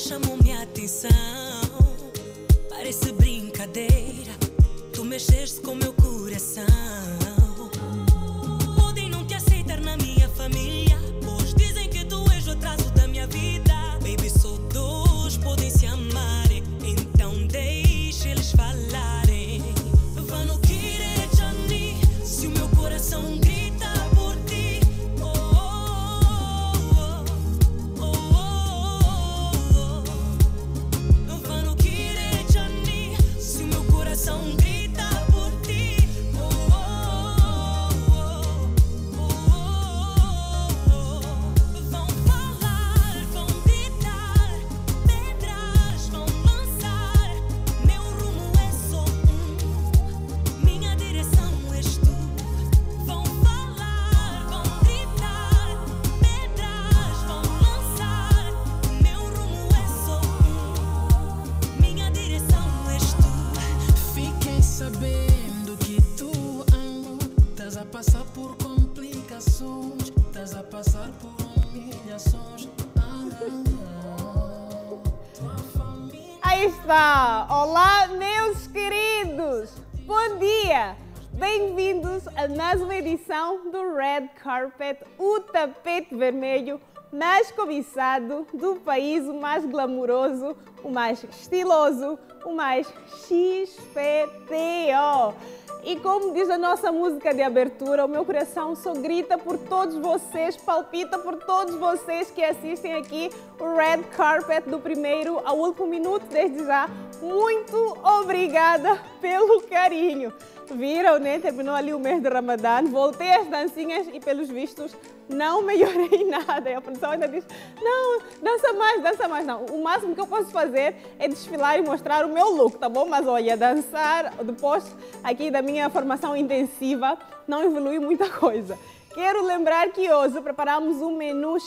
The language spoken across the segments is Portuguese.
chamou minha atenção. Parece brincadeira, tu mexeste com meu coração. Podem não te aceitar na minha família, pois dizem que tu és o atraso da minha vida. Baby, só dois podem se amarem, então deixa eles falarem. Vá no querer, Johnny, se o meu coração grita por ti. Oh, oh, oh, oh, oh, oh. Vá no querer, Johnny, se o meu coração grita por ti. Oh, oh, oh, oh, oh. Vão falar, vão gritar, pedras vão lançar. Meu rumo é só um, minha direção és tu. Vão falar, vão gritar, pedras vão lançar. Meu rumo é só um, minha direção és tu. Fiquei sabendo que tu amo. Estás a passar por complicações, estás a passar por humilhações. Tua família. Aí está! Olá, meus queridos! Bom dia! Bem-vindos a mais uma edição do Red Carpet, o tapete vermelho mais cobiçado do país, o mais glamouroso, o mais estiloso, o mais XPTO. E como diz a nossa música de abertura, o meu coração só grita por todos vocês, palpita por todos vocês que assistem aqui o Red Carpet do primeiro ao último minuto. Desde já, muito obrigada pelo carinho. Viram, né? Terminou ali o mês de Ramadã, voltei às dancinhas e pelos vistos não melhorei nada. E a produção ainda diz, não, dança mais, dança mais. Não, o máximo que eu posso fazer é desfilar e mostrar o meu look, tá bom? Mas olha, dançar depois aqui da minha formação intensiva não evolui muita coisa. Quero lembrar que hoje preparamos um menu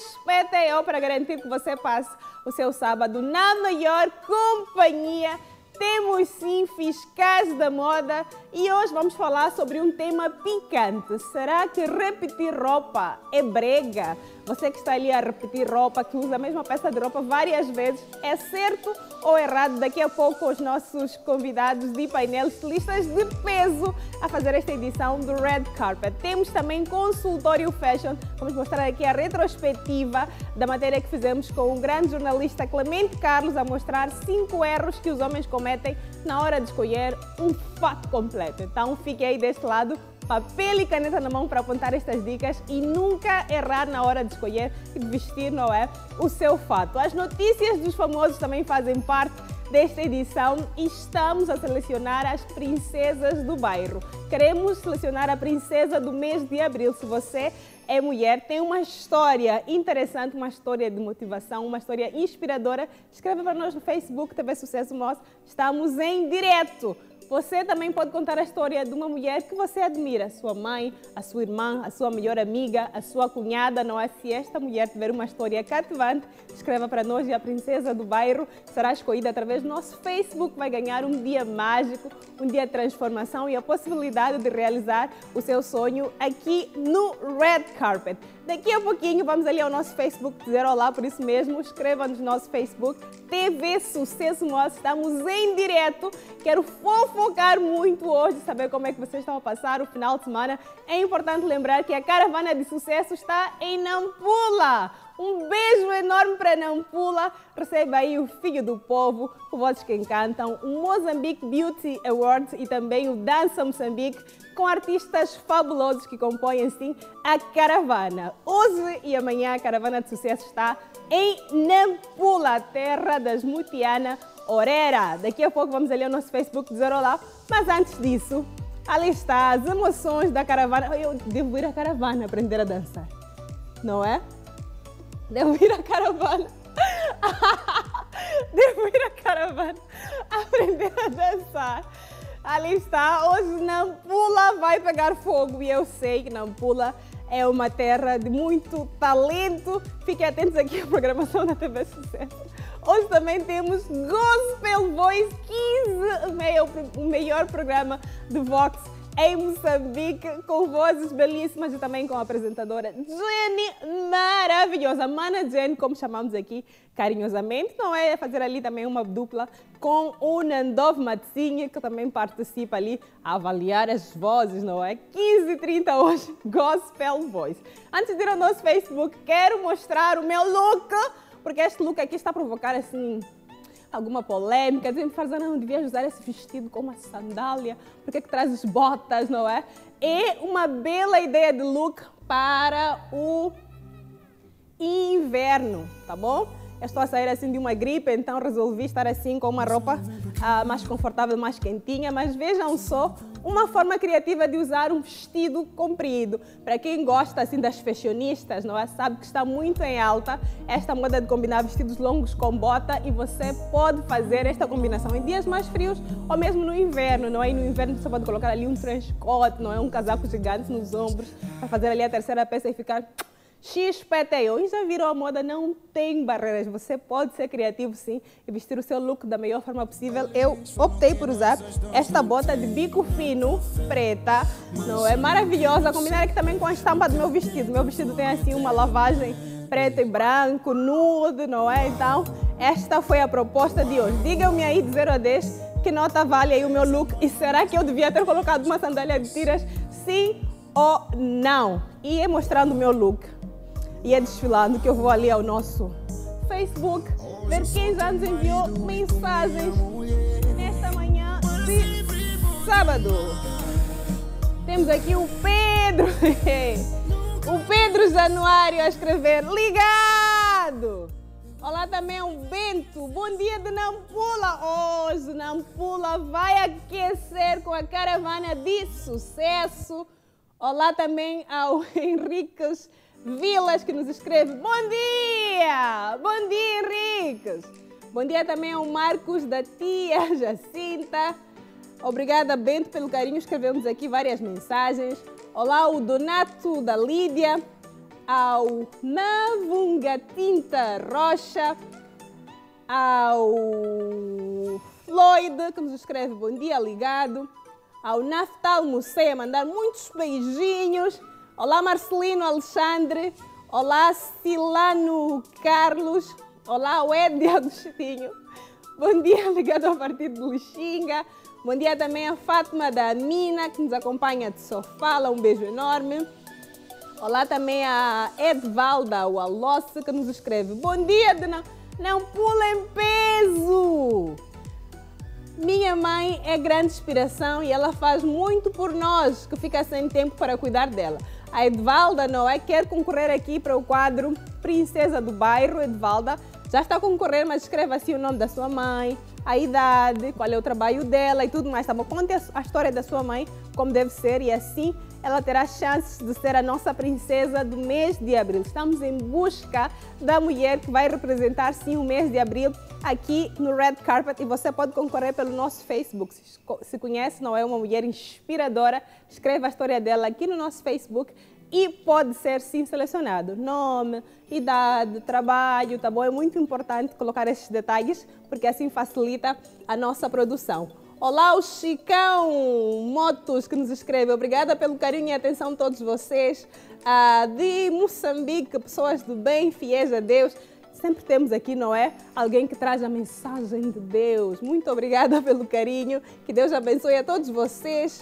XPTO para garantir que você passe o seu sábado na maior companhia. Temos sim fiscais da moda e hoje vamos falar sobre um tema picante. Será que repetir roupa é brega? Você que está ali a repetir roupa, que usa a mesma peça de roupa várias vezes, é certo ou errado? Daqui a pouco os nossos convidados de painel, estilistas de peso, a fazer esta edição do Red Carpet. Temos também consultório fashion. Vamos mostrar aqui a retrospectiva da matéria que fizemos com o grande jornalista Clemente Carlos, a mostrar 5 erros que os homens cometem na hora de escolher um fato completo. Então fique aí deste lado, papel e caneta na mão para apontar estas dicas e nunca errar na hora de escolher e de vestir, não é, o seu fato. As notícias dos famosos também fazem parte desta edição e estamos a selecionar as princesas do bairro. Queremos selecionar a princesa do mês de abril. Se você é mulher, tem uma história interessante, uma história de motivação, uma história inspiradora, escreve para nós no Facebook, TV Sucesso Moço. Estamos em direto. Você também pode contar a história de uma mulher que você admira, sua mãe, a sua irmã, a sua melhor amiga, a sua cunhada, não é? Se esta mulher tiver uma história cativante, escreva para nós e a princesa do bairro será escolhida através do nosso Facebook, vai ganhar um dia mágico, um dia de transformação e a possibilidade de realizar o seu sonho aqui no Red Carpet. Daqui a pouquinho vamos ali ao nosso Facebook dizer olá, por isso mesmo, escreva-nos no nosso Facebook, TV Sucesso Moço, estamos em direto. Quero fofocar muito hoje, saber como é que vocês estão a passar o final de semana. É importante lembrar que a caravana de sucesso está em Nampula. Um beijo enorme para Nampula. Receba aí o Filho do Povo, o Vozes que Encantam, o Mozambique Beauty Awards e também o Dança Moçambique, com artistas fabulosos que compõem, sim, a caravana. Hoje e amanhã a caravana de sucesso está em Nampula, terra das Mutiana Orera. Daqui a pouco vamos ali ao nosso Facebook dizer olá, mas antes disso, ali está as emoções da caravana. Eu devo ir à caravana aprender a dançar, não é? Devo ir à caravana. Devo ir à caravana aprender a dançar. Ali está, hoje Nampula vai pegar fogo e eu sei que Nampula é uma terra de muito talento. Fiquem atentos aqui à programação da TV Sucesso. Hoje também temos Gospel Voice 15, o maior programa de Vox em Moçambique, com vozes belíssimas e também com a apresentadora Jenny maravilhosa. Mana Jenny, como chamamos aqui carinhosamente, não é? Fazer ali também uma dupla com o Nandov Matsinha, que também participa ali a avaliar as vozes, não é? 15h30 hoje, Gospel Voice. Antes de ir ao nosso Facebook, quero mostrar o meu look, porque este look aqui está a provocar assim alguma polêmica, dizem que não devias usar esse vestido com uma sandália, porque que trazes botas, não é? É uma bela ideia de look para o inverno, tá bom? Eu estou a sair assim de uma gripe, então resolvi estar assim com uma roupa mais confortável, mais quentinha, mas vejam só, uma forma criativa de usar um vestido comprido. Para quem gosta assim das fashionistas, não é? Sabe que está muito em alta esta moda de combinar vestidos longos com bota e você pode fazer esta combinação em dias mais frios ou mesmo no inverno, não é? E no inverno você pode colocar ali um trench coat, não é? Um casaco gigante nos ombros para fazer ali a terceira peça e ficar XPTO. E já virou a moda, não tem barreiras. Você pode ser criativo sim e vestir o seu look da melhor forma possível. Eu optei por usar esta bota de bico fino, preta, não é? Maravilhosa, combinar aqui também com a estampa do meu vestido. Meu vestido tem assim uma lavagem preto e branco, nude, não é? Então, esta foi a proposta de hoje. Digam-me aí de 0 a 10 que nota vale aí o meu look e será que eu devia ter colocado uma sandália de tiras? Sim ou não? E é mostrando o meu look. E é desfilando que eu vou ali ao nosso Facebook ver quem já nos enviou mensagens nesta manhã de sábado. Temos aqui o Pedro, o Pedro Januário a escrever ligado. Olá também o Bento, bom dia de Nampula. Hoje Nampula vai aquecer com a caravana de sucesso. Olá também ao Henriques Vilas, que nos escreve bom dia! Bom dia, Henriques! Bom dia também ao Marcos da tia Jacinta. Obrigada, Bento, pelo carinho. Escrevemos aqui várias mensagens. Olá, o Donato da Lídia, ao Navungatinta Rocha, ao Floyd, que nos escreve bom dia, ligado, ao Naftal Mussei, a mandar muitos beijinhos. Olá, Marcelino Alexandre. Olá, Silano Carlos. Olá, o Ed Agostinho. Bom dia, ligado ao partido de Lixinga. Bom dia também a Fátima da Mina, que nos acompanha de Sofala. Um beijo enorme. Olá também a Edvalda, o Alosse, que nos escreve bom dia, de não pulem peso. Minha mãe é grande inspiração e ela faz muito por nós, que fica sem tempo para cuidar dela. A Edvalda, não é? Quer concorrer aqui para o quadro Princesa do Bairro. Edvalda já está a concorrer, mas escreva assim o nome da sua mãe, a idade, qual é o trabalho dela e tudo mais. Tá bom? Conte a história da sua mãe como deve ser e assim ela terá chances de ser a nossa princesa do mês de abril. Estamos em busca da mulher que vai representar sim o mês de abril aqui no Red Carpet e você pode concorrer pelo nosso Facebook. Se conhece, não é, uma mulher inspiradora, escreva a história dela aqui no nosso Facebook e pode ser sim selecionado. Nome, idade, trabalho, tá bom? É muito importante colocar esses detalhes porque assim facilita a nossa produção. Olá, o Chicão Motos que nos escreve. Obrigada pelo carinho e atenção de todos vocês. De Moçambique, pessoas do bem, fiéis a Deus. Sempre temos aqui, não é? Alguém que traz a mensagem de Deus. Muito obrigada pelo carinho. Que Deus abençoe a todos vocês.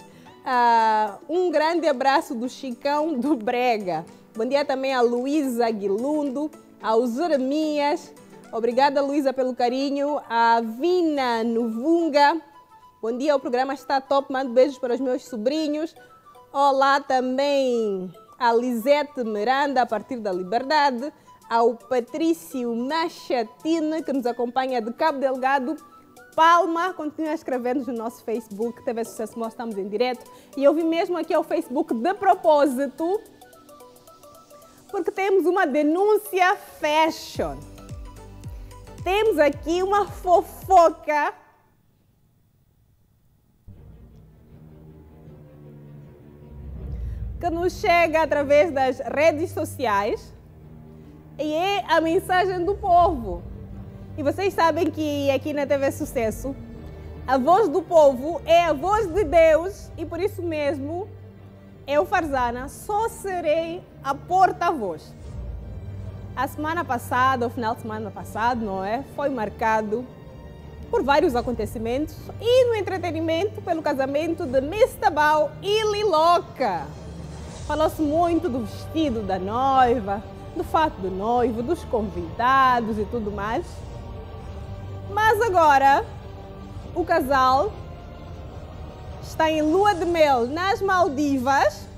Um grande abraço do Chicão do Brega. Bom dia também a Luísa Aguilundo, ao Jeremias. Obrigada, Luísa, pelo carinho. A Vina Nuvunga. Bom dia, o programa está top. Mando beijos para os meus sobrinhos. Olá também a Lisete Miranda, a partir da Liberdade. Ao Patrício Machatine, que nos acompanha de Cabo Delgado. Palma, continua a escrever-nos no nosso Facebook, TV Sucesso, nós estamos em direto. E eu vim mesmo aqui ao Facebook de propósito, porque temos uma denúncia fashion. Temos aqui uma fofoca que nos chega através das redes sociais e é a mensagem do povo. E vocês sabem que aqui na TV Sucesso A voz do povo é a voz de Deus e por isso mesmo eu, Farzana, só serei a porta-voz. A semana passada, o final de semana passado, não é? Foi marcado por vários acontecimentos e no entretenimento pelo casamento de Mr. Bao e Liloca. Falou-se muito do vestido da noiva, do fato do noivo, dos convidados e tudo mais. Mas agora o casal está em lua de mel nas Maldivas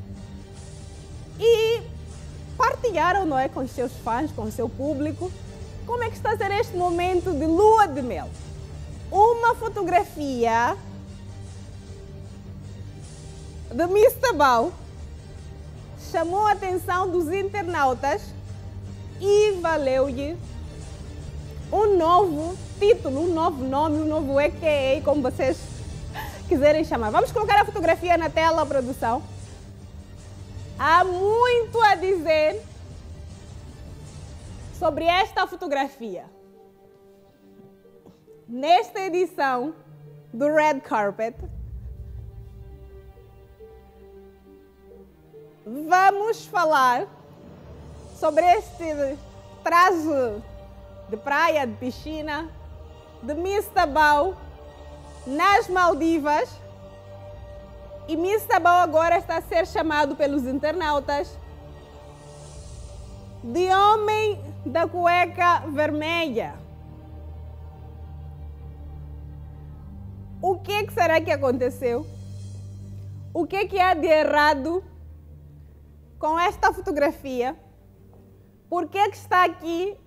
e partilharam, não é, com os seus fãs, com o seu público, como é que está a ser este momento de lua de mel. Uma fotografia de Mr. Bao chamou a atenção dos internautas e valeu-lhe um novo título, um novo nome, um novo AKA, como vocês quiserem chamar. Vamos colocar a fotografia na tela, produção. Há muito a dizer sobre esta fotografia. Nesta edição do Red Carpet, vamos falar sobre este traje de praia, de piscina, de Mr. Bao nas Maldivas. E Mr. Bao agora está a ser chamado pelos internautas de homem da cueca vermelha. O que será que aconteceu? O que há de errado com esta fotografia? Por que está aqui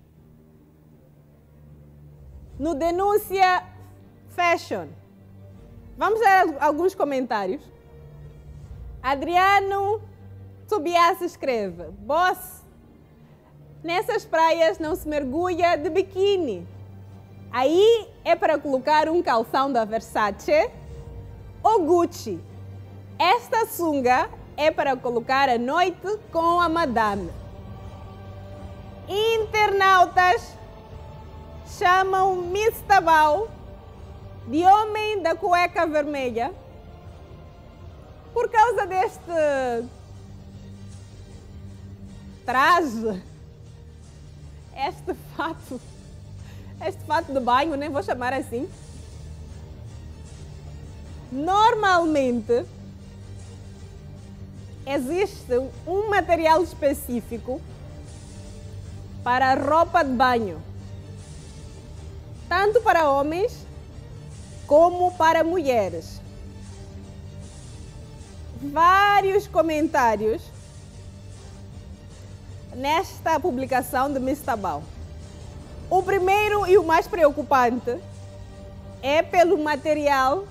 no Denúncia Fashion? Vamos ler alguns comentários. Adriano Tobias escreve: Boss, nessas praias não se mergulha de biquíni. Aí é para colocar um calção da Versace ou Gucci. Esta sunga é para colocar à noite com a madame. Internautas chamam Mr. Bao de homem da cueca vermelha por causa deste traje, este fato de banho, nem vou chamar assim. Normalmente existe um material específico para roupa de banho, tanto para homens como para mulheres. Vários comentários nesta publicação de Mr. Bao. O primeiro e o mais preocupante é pelo material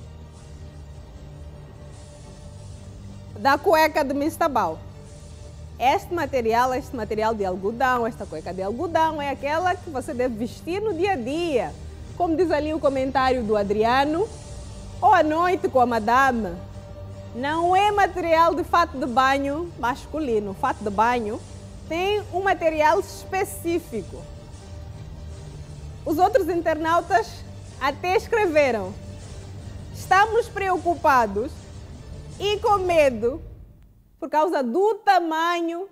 da cueca de Mr. Bao. Este material de algodão, esta cueca de algodão é aquela que você deve vestir no dia a dia. Como diz ali o comentário do Adriano, ou à noite com a madame. Não é material de fato de banho masculino. O fato de banho tem um material específico. Os outros internautas até escreveram: estamos preocupados e com medo por causa do tamanho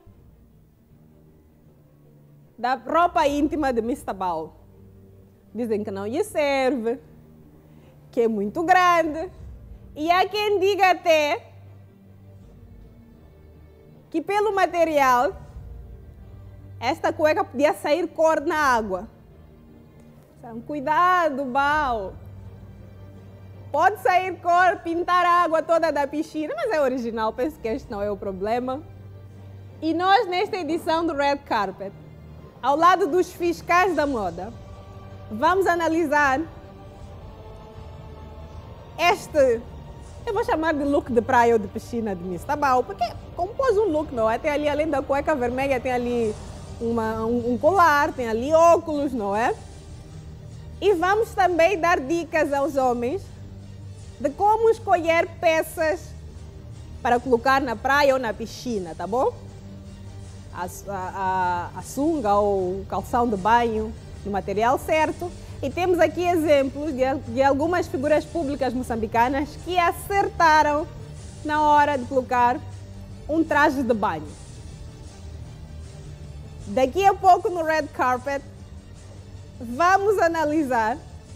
da roupa íntima de Mr. Bao. Dizem que não lhe serve, que é muito grande. E há quem diga até que pelo material esta cueca podia sair cor na água. Então, cuidado, Bao. Pode sair cor, pintar a água toda da piscina, mas é original, penso que este não é o problema. E nós, nesta edição do Red Carpet, ao lado dos fiscais da moda, vamos analisar este, eu vou chamar de look de praia ou de piscina de Mr. Bao, porque compôs um look, não é? Tem ali, além da cueca vermelha, tem ali um colar, tem ali óculos, não é? E vamos também dar dicas aos homens de como escolher peças para colocar na praia ou na piscina, tá bom? A sunga ou o calção de banho no material certo. E temos aqui exemplos de algumas figuras públicas moçambicanas que acertaram na hora de colocar um traje de banho. Daqui a pouco no Red Carpet vamos analisar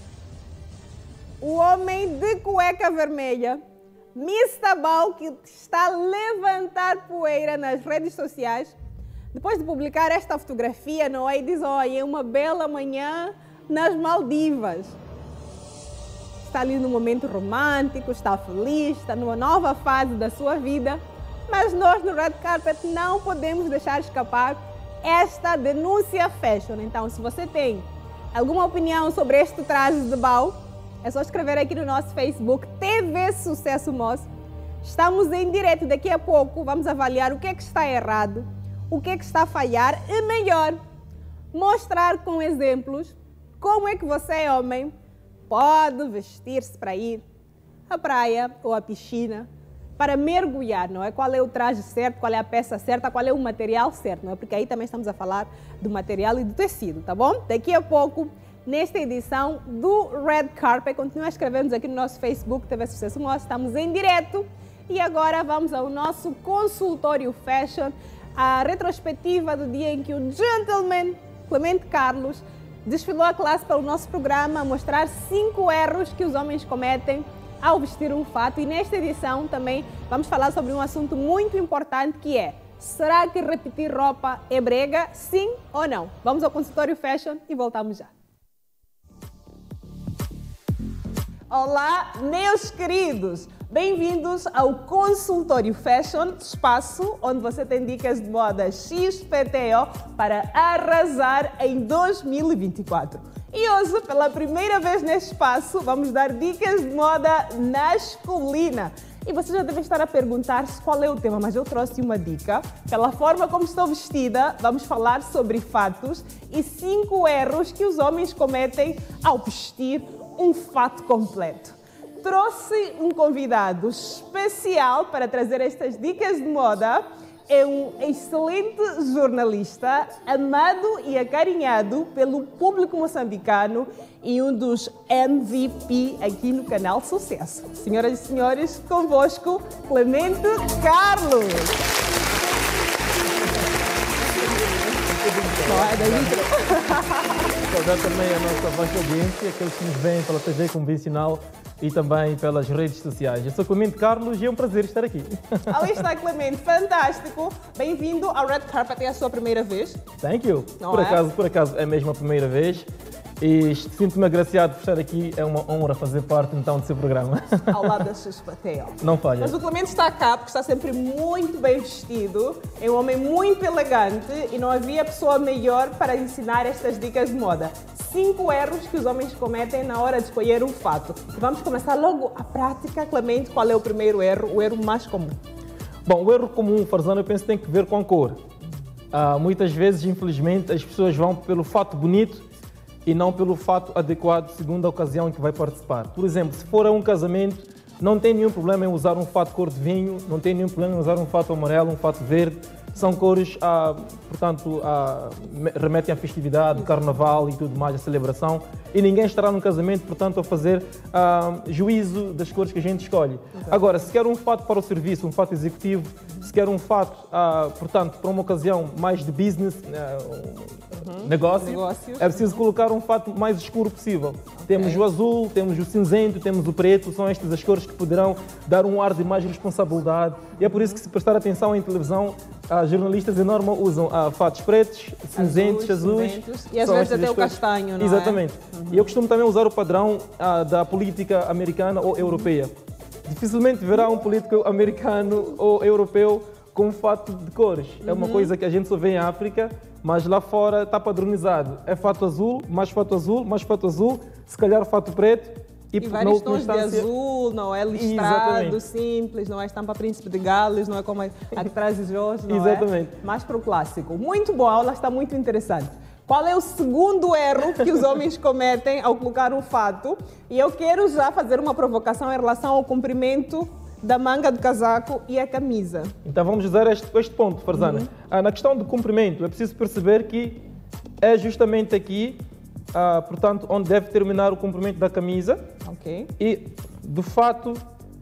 o homem de cueca vermelha, Mr. Bau, que está a levantar poeira nas redes sociais, depois de publicar esta fotografia, não é? E diz, olha, é uma bela manhã nas Maldivas. Está ali num momento romântico, está feliz, está numa nova fase da sua vida, mas nós no Red Carpet não podemos deixar escapar esta denúncia fashion. Então, se você tem alguma opinião sobre este traje de Bau, é só escrever aqui no nosso Facebook, TV Sucesso Moss. Estamos em direto, daqui a pouco vamos avaliar o que é que está errado, o que é que está a falhar e, melhor, mostrar com exemplos como é que você, homem, pode vestir-se para ir à praia ou à piscina, para mergulhar, não é? Qual é o traje certo, qual é a peça certa, qual é o material certo, não é? Porque aí também estamos a falar do material e do tecido, tá bom? Daqui a pouco, nesta edição do Red Carpet, continua a escrever-nos aqui no nosso Facebook, TV Sucesso Moss, estamos em direto e agora vamos ao nosso consultório fashion, a retrospectiva do dia em que o gentleman Clemente Carlos desfilou a classe pelo nosso programa a mostrar 5 erros que os homens cometem ao vestir um fato. E nesta edição também vamos falar sobre um assunto muito importante que é: será que repetir roupa é brega? Sim ou não? Vamos ao consultório fashion e voltamos já. Olá, meus queridos! Bem-vindos ao Consultório Fashion, espaço onde você tem dicas de moda XPTO para arrasar em 2024. E hoje, pela primeira vez neste espaço, vamos dar dicas de moda masculina. E você já deve estar a perguntar-se qual é o tema, mas eu trouxe uma dica. Pela forma como estou vestida, vamos falar sobre fatos e 5 erros que os homens cometem ao vestir um fato completo. Trouxe um convidado especial para trazer estas dicas de moda. É um excelente jornalista, amado e acarinhado pelo público moçambicano e um dos MVP aqui no canal Sucesso. Senhoras e senhores, convosco, Clemente Carlos. Saudar também a nossa vasta audiência, aqueles que nos veem pela TV convencional e também pelas redes sociais. Eu sou Clemente Carlos e é um prazer estar aqui. Ali está, Clemente, fantástico. Bem-vindo ao Red Carpet, é a sua primeira vez? Thank you. Não Por acaso é mesmo a primeira vez. E sinto-me agraciado por estar aqui, é uma honra fazer parte então do seu programa. Ao lado da XPTO. Não falha. Mas o Clemente está cá porque está sempre muito bem vestido, é um homem muito elegante e não havia pessoa melhor para ensinar estas dicas de moda. 5 erros que os homens cometem na hora de escolher um fato. E vamos começar logo a prática. Clemente, qual é o primeiro erro, o erro mais comum? Bom, o erro comum, Farzana, eu penso que tem que ver com a cor. Muitas vezes, infelizmente, as pessoas vão pelo fato bonito e não pelo fato adequado segundo a ocasião em que vai participar. Por exemplo, se for a um casamento, não tem nenhum problema em usar um fato cor de vinho, não tem nenhum problema em usar um fato amarelo, um fato verde. São cores, portanto, remetem à festividade, ao carnaval e tudo mais, à celebração. E ninguém estará num casamento, portanto, a fazer juízo das cores que a gente escolhe. Exato. Agora, se quer um fato para o serviço, um fato executivo, se quer um fato, portanto, para uma ocasião mais de business, negócio, é preciso colocar um fato mais escuro possível. Okay. Temos o azul, temos o cinzento, temos o preto, são estas as cores que poderão dar um ar de mais responsabilidade. E é por isso que, se prestar atenção em televisão, jornalistas em norma usam fatos pretos, cinzentos, azuis. E às vezes até o castanho, não Exatamente. E eu costumo também usar o padrão da política americana ou europeia. Dificilmente verá um político americano ou europeu com um fato de cores. É uma coisa que a gente só vê em África, mas lá fora está padronizado. É fato azul, mais fato azul, mais fato azul, se calhar fato preto. E vários tons de azul, não é listrado, simples, não é estampa Príncipe de Gales, não é como a que trazes hoje, não Exatamente. É? Mais para o clássico. Muito boa, a aula está muito interessante. Qual é o segundo erro que os homens cometem ao colocar um fato? E eu quero já fazer uma provocação em relação ao comprimento da manga do casaco e a camisa. Então vamos usar este ponto, Farzana. Na questão do comprimento, é preciso perceber que é justamente aqui portanto, onde deve terminar o comprimento da camisa. Ok. E, do fato,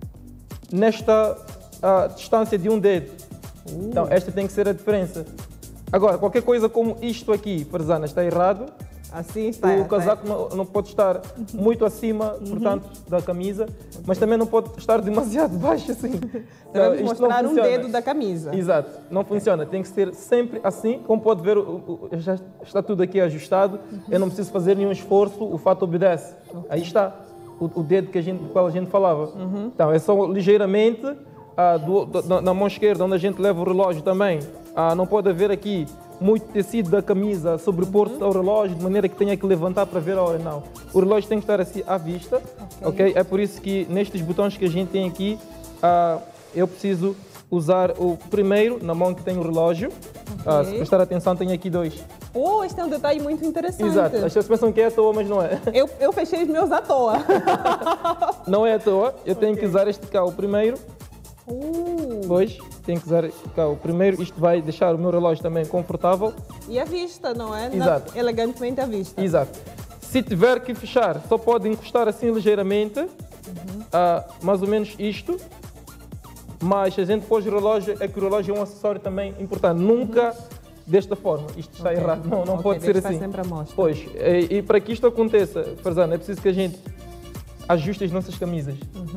nesta distância de um dedo. Então, esta tem que ser a diferença. Agora, qualquer coisa como isto aqui, Farzana, está errado. Assim está. O casaco não pode estar muito acima, portanto, da camisa, mas também não pode estar demasiado baixo assim. Devemos Isto mostrar não um funciona. dedo da camisa. Exato, não funciona. Tem que ser sempre assim. Como pode ver, já está tudo aqui ajustado. Eu não preciso fazer nenhum esforço, o fato obedece. Aí está o dedo do qual a gente falava. Então, é só ligeiramente na mão esquerda, onde a gente leva o relógio também. Não pode haver aqui muito tecido da camisa sobrepor-se ao relógio, de maneira que tenha que levantar para ver a hora. Não. O relógio tem que estar assim à vista. Okay? É por isso que nestes botões que a gente tem aqui, eu preciso usar o primeiro na mão que tem o relógio. Se prestar atenção, tem aqui dois. Oh, este é um detalhe muito interessante. Exato. As pessoas pensam que é à toa, mas não é. Eu fechei os meus à toa. Não é à toa. Eu tenho que usar este cá, o primeiro. Pois, tenho que usar cá o primeiro. Isto vai deixar o meu relógio também confortável. E à vista, não é? Exato. Elegantemente à vista. Exato. Se tiver que fechar, só pode encostar assim ligeiramente. Mais ou menos isto. Mas a gente pôs o relógio, é que o relógio é um acessório também importante. Nunca desta forma. Isto está errado. Não pode ser assim. Sempre a mostra. Pois, e para que isto aconteça, Farzana, é preciso que a gente ajuste as nossas camisas.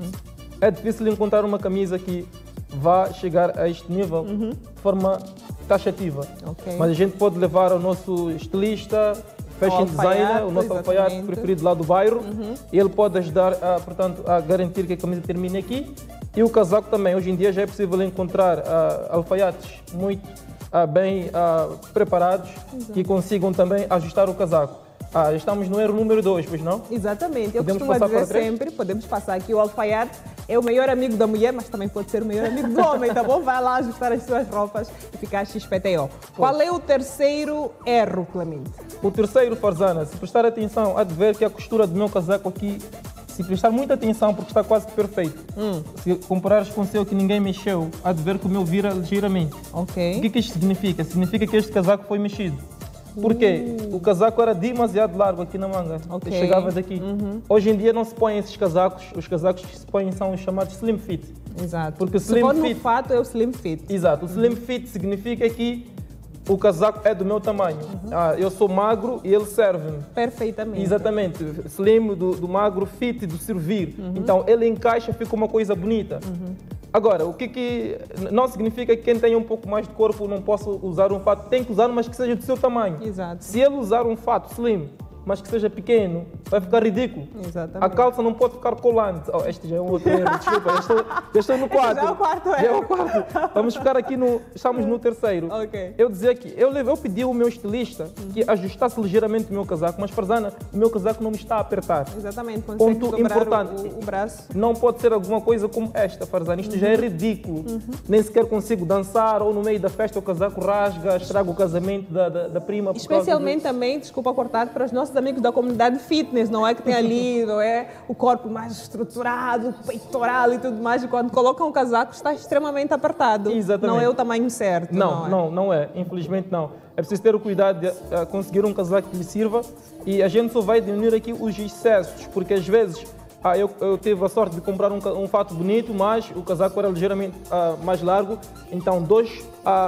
É difícil encontrar uma camisa que vá chegar a este nível de forma taxativa. Mas a gente pode levar ao nosso estilista, fashion designer, o nosso alfaiate preferido lá do bairro, e ele pode ajudar, portanto, a garantir que a camisa termine aqui. E o casaco também. Hoje em dia já é possível encontrar alfaiates muito bem preparados que consigam também ajustar o casaco. Estamos no erro número 2, pois não? Exatamente. Eu Podemos costumo passar dizer para três? sempre, podemos passar aqui, o alfaiate é o melhor amigo da mulher, mas também pode ser o melhor amigo do homem, tá bom? Vai lá ajustar as suas roupas e ficar XPTO. Qual é o terceiro erro, Clemente? O terceiro, Farzana, se prestar atenção, há de ver que a costura do meu casaco aqui, se prestar muita atenção, porque está quase perfeito. Se comparares com o seu que ninguém mexeu, há de ver que o meu vira ligeiramente. O que isto significa? Significa que este casaco foi mexido. Porque o casaco era demasiado largo aqui na manga, chegava daqui. Hoje em dia não se põem esses casacos, os casacos que se põem são os chamados slim fit. Exato. Porque se for no fato é o slim fit. Exato, o slim fit significa que o casaco é do meu tamanho. Eu sou magro e ele serve-me. Perfeitamente. Exatamente, slim do magro, fit do servir. Então ele encaixa, fica uma coisa bonita. Agora, o que não significa que quem tem um pouco mais de corpo não possa usar um fato, tem que usar, mas que seja do seu tamanho. Exato. Se ele usar um fato slim, mas que seja pequeno, vai ficar ridículo. Exatamente. A calça não pode ficar colante. Este já é um outro erro, desculpa, já estou no quarto. Já é o quarto erro. Já é o quarto. Vamos ficar aqui estamos no terceiro. Eu dizia que eu pedi ao meu estilista que ajustasse ligeiramente o meu casaco, mas Farzana, o meu casaco não me está a apertar. Exatamente, Ponto importante. O braço. Não pode ser alguma coisa como esta, Farzana. Isto já é ridículo. Nem sequer consigo dançar, ou no meio da festa o casaco rasga, estraga o casamento da prima. Especialmente também, desculpa cortar, para os nossos amigos da comunidade fitness, não é? Que tem ali, não é? O corpo mais estruturado, peitoral e tudo mais, e quando colocam o casaco está extremamente apertado. Exatamente. Não é o tamanho certo. Não é. Infelizmente não. É preciso ter o cuidado de conseguir um casaco que lhe sirva, e a gente só vai diminuir aqui os excessos, porque às vezes eu tive a sorte de comprar um fato bonito, mas o casaco era ligeiramente mais largo, então 2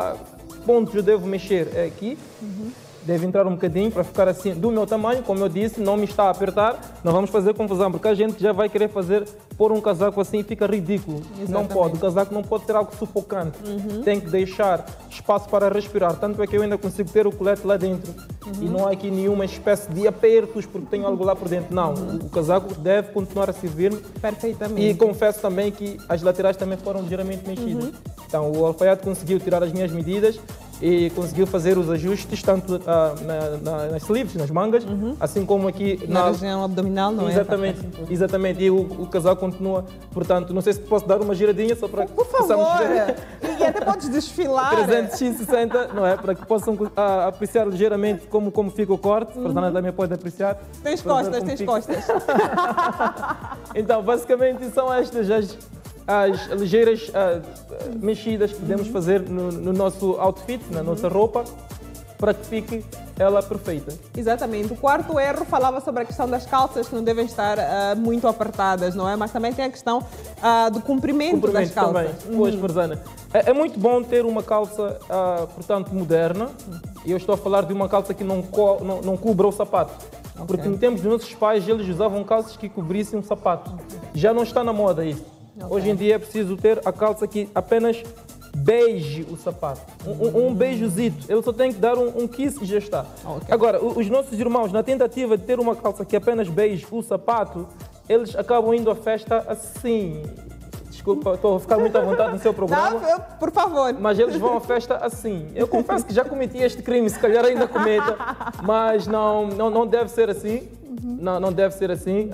pontos eu devo mexer aqui. Deve entrar um bocadinho para ficar assim do meu tamanho, como eu disse, não me está a apertar, não vamos fazer confusão, porque a gente já vai querer pôr um casaco assim, fica ridículo. Exatamente. Não pode, o casaco não pode ser algo sufocante, tem que deixar espaço para respirar, tanto é que eu ainda consigo ter o colete lá dentro e não há aqui nenhuma espécie de apertos porque tenho algo lá por dentro, não, o casaco deve continuar a servir-me. Perfeitamente. E confesso também que as laterais também foram ligeiramente mexidas, então o alfaiate conseguiu tirar as minhas medidas e conseguiu fazer os ajustes tanto nas sleeves, nas mangas, assim como aqui na região abdominal, não exatamente, é? Exatamente, e o casaco continua, portanto, não sei se posso dar uma giradinha só para que possamos ver. E até podes desfilar. 360, não é? Para que possam apreciar ligeiramente como fica o corte, a Farzana também pode apreciar. Tens costas. Então, basicamente são estas as ligeiras mexidas que podemos fazer no nosso outfit, na nossa roupa, para que fique ela perfeita. Exatamente. O quarto erro falava sobre a questão das calças que não devem estar muito apertadas, não é? Mas também tem a questão do comprimento das calças. Também. Pois, Farzana, é muito bom ter uma calça, portanto, moderna. E eu estou a falar de uma calça que não cubra o sapato. Okay. Porque no tempo dos nossos pais, eles usavam calças que cobrissem o sapato. Já não está na moda isso. Okay. Hoje em dia é preciso ter a calça que apenas beije o sapato. Um beijozito. Ele só tem que dar um kiss e já está. Okay. Agora, os nossos irmãos, na tentativa de ter uma calça que apenas beije o sapato, eles acabam indo à festa assim. Desculpa, estou a ficar muito à vontade no seu programa. Não, por favor. Mas eles vão à festa assim. Eu confesso que já cometi este crime, se calhar ainda cometa, mas não deve ser assim. Não deve ser assim.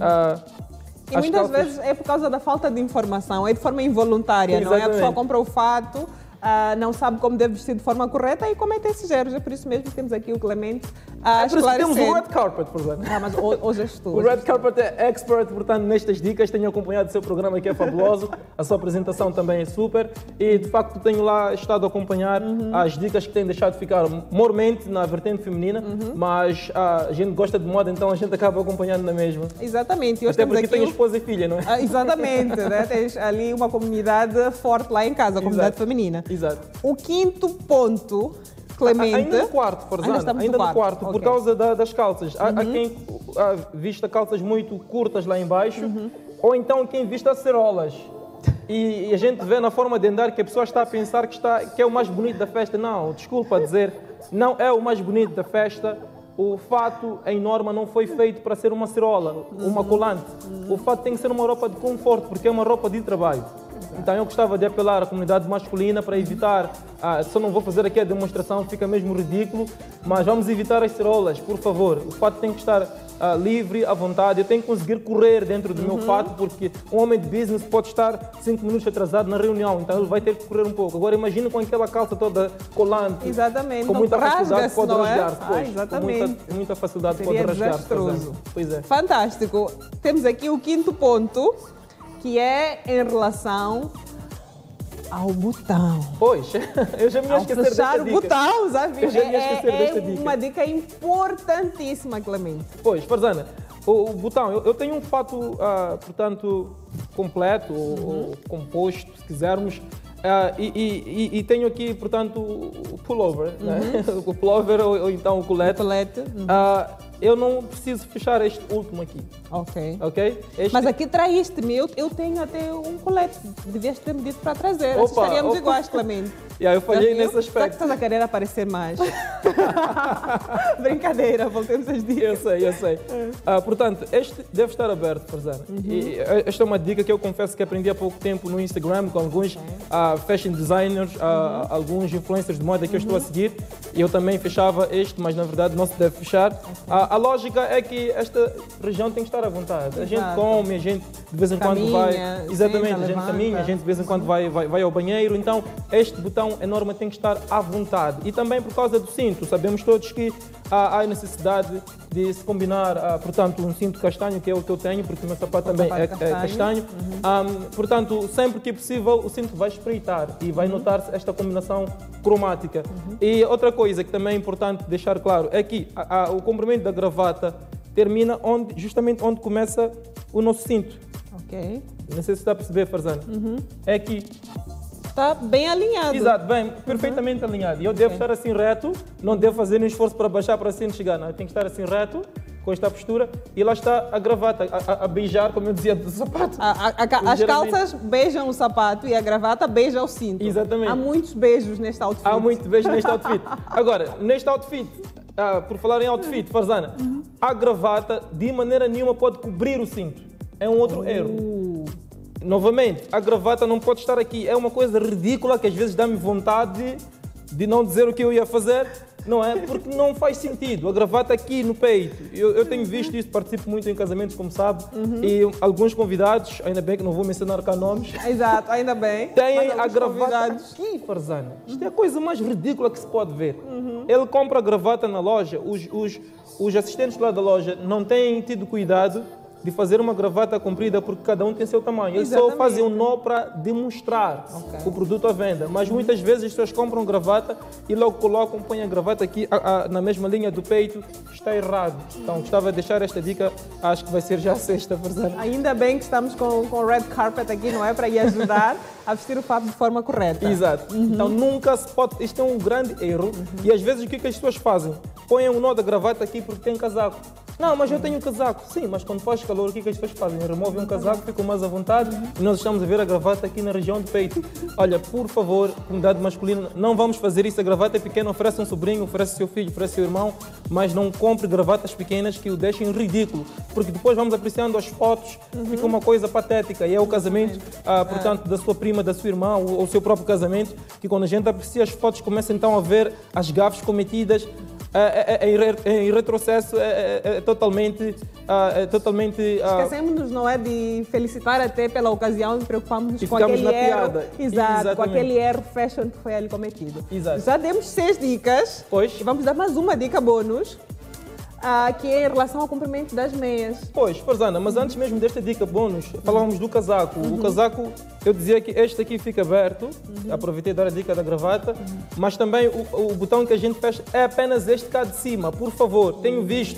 E muitas vezes é por causa da falta de informação, é de forma involuntária, não é? A pessoa compra o fato, não sabe como deve vestir de forma correta e comete esses erros. É por isso mesmo que temos aqui o Clemente a esclarecer. Temos o Red Carpet, por exemplo. Mas hoje és tu. O Red Carpet é expert, portanto, nestas dicas. Tenho acompanhado o seu programa que é fabuloso. A sua apresentação também é super. E, de facto, tenho lá estado a acompanhar as dicas que têm deixado de ficar mormente na vertente feminina. Mas a gente gosta de moda, então a gente acaba acompanhando na mesma. Exatamente. Até porque tenho esposa e filha, não é? Exatamente. Né? Tens ali uma comunidade forte lá em casa, a comunidade feminina. Exato. O quinto ponto, Clemente... Ainda no quarto, Farzana, ainda no quarto, por causa das calças. Há quem vista calças muito curtas lá embaixo, ou então quem vista acerolas. E a gente vê na forma de andar que a pessoa está a pensar que é o mais bonito da festa. Não, desculpa dizer, não é o mais bonito da festa. O fato, em norma, não foi feito para ser uma acerola, uma colante. O fato tem que ser uma roupa de conforto, porque é uma roupa de trabalho. Então eu gostava de apelar à comunidade masculina para evitar, só não vou fazer aqui a demonstração, fica mesmo ridículo, mas vamos evitar as cerolas, por favor. O fato tem que estar livre, à vontade, eu tenho que conseguir correr dentro do meu fato, porque um homem de business pode estar 5 minutos atrasado na reunião, então ele vai ter que correr um pouco. Agora imagina com aquela calça toda colante, exatamente. Com muita facilidade pode rasgar-se. Exatamente. Com muita facilidade Seria pode rasgar-se. Pois é. Fantástico. Temos aqui o quinto ponto, que é em relação ao botão. Pois, eu já me ia esquecer desta dica. O botão, sabe? Eu já me ia esquecer desta dica. É uma dica importantíssima, Clemente. Pois, Farzana, o botão, eu tenho um fato, portanto, completo, ou composto, se quisermos, e tenho aqui, portanto, o pullover, né? O pullover ou então o colete. Eu não preciso fechar este último aqui. Ok. Mas aqui traíste-me. Eu tenho até um colete. Devias ter me dito para trazer. Estaríamos iguais, Clemente. Eu falhei nesse aspecto. Será que estás a querer aparecer mais? Brincadeira, voltemos às dicas. Eu sei. Portanto, este deve estar aberto, Farzana. E esta é uma dica que eu confesso que aprendi há pouco tempo no Instagram com alguns fashion designers, alguns influencers de moda que eu estou a seguir. E eu também fechava este, mas na verdade não se deve fechar. A lógica é que esta região tem que estar à vontade. A gente come, a gente de vez em quando vai... Exatamente, a gente caminha, a gente de vez em quando vai ao banheiro. Então, este botão, a norma tem que estar à vontade. E também por causa do cinto. Sabemos todos que há necessidade de se combinar, portanto, um cinto castanho, que é o que eu tenho, porque o meu sapato também é castanho. Portanto, sempre que possível, o cinto vai espreitar e vai notar-se esta combinação cromática. E outra coisa que também é importante deixar claro é que o comprimento da gravata termina justamente onde começa o nosso cinto. Não sei se está a perceber, Farzana. É aqui. Está bem alinhado. Exato, bem, perfeitamente alinhado. E eu devo estar assim reto, não devo fazer um esforço para baixar para assim chegar, não. Eu tenho que estar assim reto, com esta postura, e lá está a gravata, a beijar, como eu dizia, do sapato. As calças beijam o sapato e a gravata beija o cinto. Exatamente. Há muitos beijos neste outfit. Há muitos beijos neste outfit. Agora, neste outfit, por falar em outfit, Farzana, a gravata de maneira nenhuma pode cobrir o cinto. É um outro erro. Novamente, a gravata não pode estar aqui. É uma coisa ridícula que às vezes dá-me vontade de não dizer o que eu ia fazer, não é? Porque não faz sentido. A gravata aqui no peito. Eu tenho visto isso, participo muito em casamentos, como sabe, e alguns convidados, ainda bem que não vou mencionar cá nomes. Exato, ainda bem. Têm a gravata aqui, Farzana. Isto é a coisa mais ridícula que se pode ver. Ele compra a gravata na loja, os assistentes lá da loja não têm tido cuidado de fazer uma gravata comprida porque cada um tem seu tamanho. Eles só Exatamente. fazem um nó para demonstrar o produto à venda. Mas muitas vezes as pessoas compram gravata e logo colocam, põem a gravata aqui na mesma linha do peito. Está errado. Então gostava de deixar esta dica, acho que vai ser já a sexta, Farzana. Ainda bem que estamos com o red carpet aqui, não é? Para lhe ajudar a vestir o fato de forma correta. Exato. Então nunca se pode. Isto é um grande erro. E às vezes o que as pessoas fazem? Põem um nó da gravata aqui porque tem casaco. Não, mas eu tenho um casaco. Sim, mas quando faz calor, o que as pessoas fazem? Removem um casaco, ficam mais à vontade e nós estamos a ver a gravata aqui na região do peito. Olha, por favor, comunidade masculina, não vamos fazer isso. A gravata é pequena, oferece um sobrinho, oferece seu filho, oferece seu irmão, mas não compre gravatas pequenas que o deixem ridículo, porque depois vamos apreciando as fotos, fica uma coisa patética. E é o casamento, portanto, da sua prima, da sua irmã, ou o seu próprio casamento, que quando a gente aprecia as fotos, começa então a ver as gafes cometidas. Em retrocesso é totalmente... Esquecemos-nos, não é, de felicitar até pela ocasião e preocupamos-nos E com ficamos aquele na erro. piada. Exato, com Exatamente. aquele erro fashion que foi ali cometido. Exato. Já demos 6 dicas. Pois. E vamos dar mais uma dica bônus, que é em relação ao comprimento das meias. Pois, Farzana, mas antes mesmo desta dica bônus, falávamos do casaco. O casaco, eu dizia que este aqui fica aberto, aproveitei de dar a dica da gravata, mas também o botão que a gente fecha é apenas este cá de cima, por favor. Tenho visto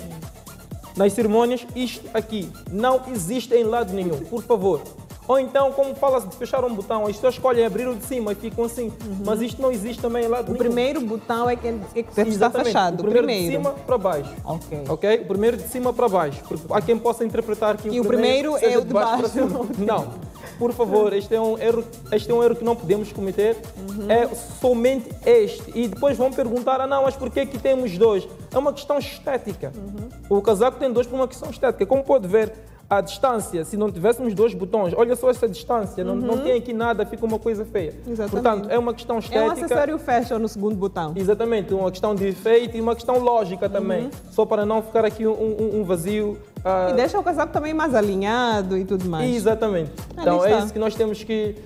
nas cerimônias isto aqui. Não existe em lado nenhum, por favor. Ou então, como fala-se de fechar um botão, as pessoas escolhem abrir o de cima e ficam assim. Mas isto não existe também em lado O nenhum. primeiro botão é que deve estar Exatamente. fechado. O primeiro de cima para baixo. Ok. Ok? O primeiro de cima para baixo. Porque há quem possa interpretar que E o primeiro seja é o de para baixo. cima. Não. Por favor, este é um erro que não podemos cometer. É somente este. E depois vão perguntar, não, mas por que que temos dois? É uma questão estética. O casaco tem dois por uma questão estética. Como pode ver, a distância, se não tivéssemos dois botões, olha só essa distância, não tem aqui nada, fica uma coisa feia. Exatamente. Portanto, é uma questão É um estética. acessório fashion no segundo botão. Exatamente, uma questão de efeito e uma questão lógica também, só para não ficar aqui um vazio. E deixa o casaco também mais alinhado e tudo mais. Exatamente. Ali Então é está. isso que nós temos que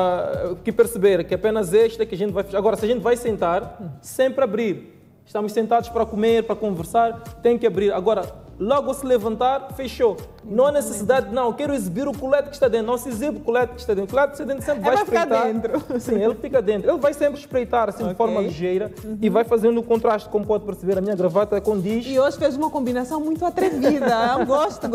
perceber, que apenas esta que a gente vai fechar. Agora, se a gente vai sentar, sempre abrir. Estamos sentados para comer, para conversar, tem que abrir. Agora, logo se levantar, fechou. Não há necessidade, não, quero exibir o colete que está dentro. Não se exibe o colete que está dentro. O colete que está dentro sempre vai ficar espreitar. dentro. Sim, ele fica dentro. Ele vai sempre espreitar assim de forma ligeira e vai fazendo o contraste, como pode perceber. A minha gravata condiz. E hoje fez uma combinação muito atrevida. Gosto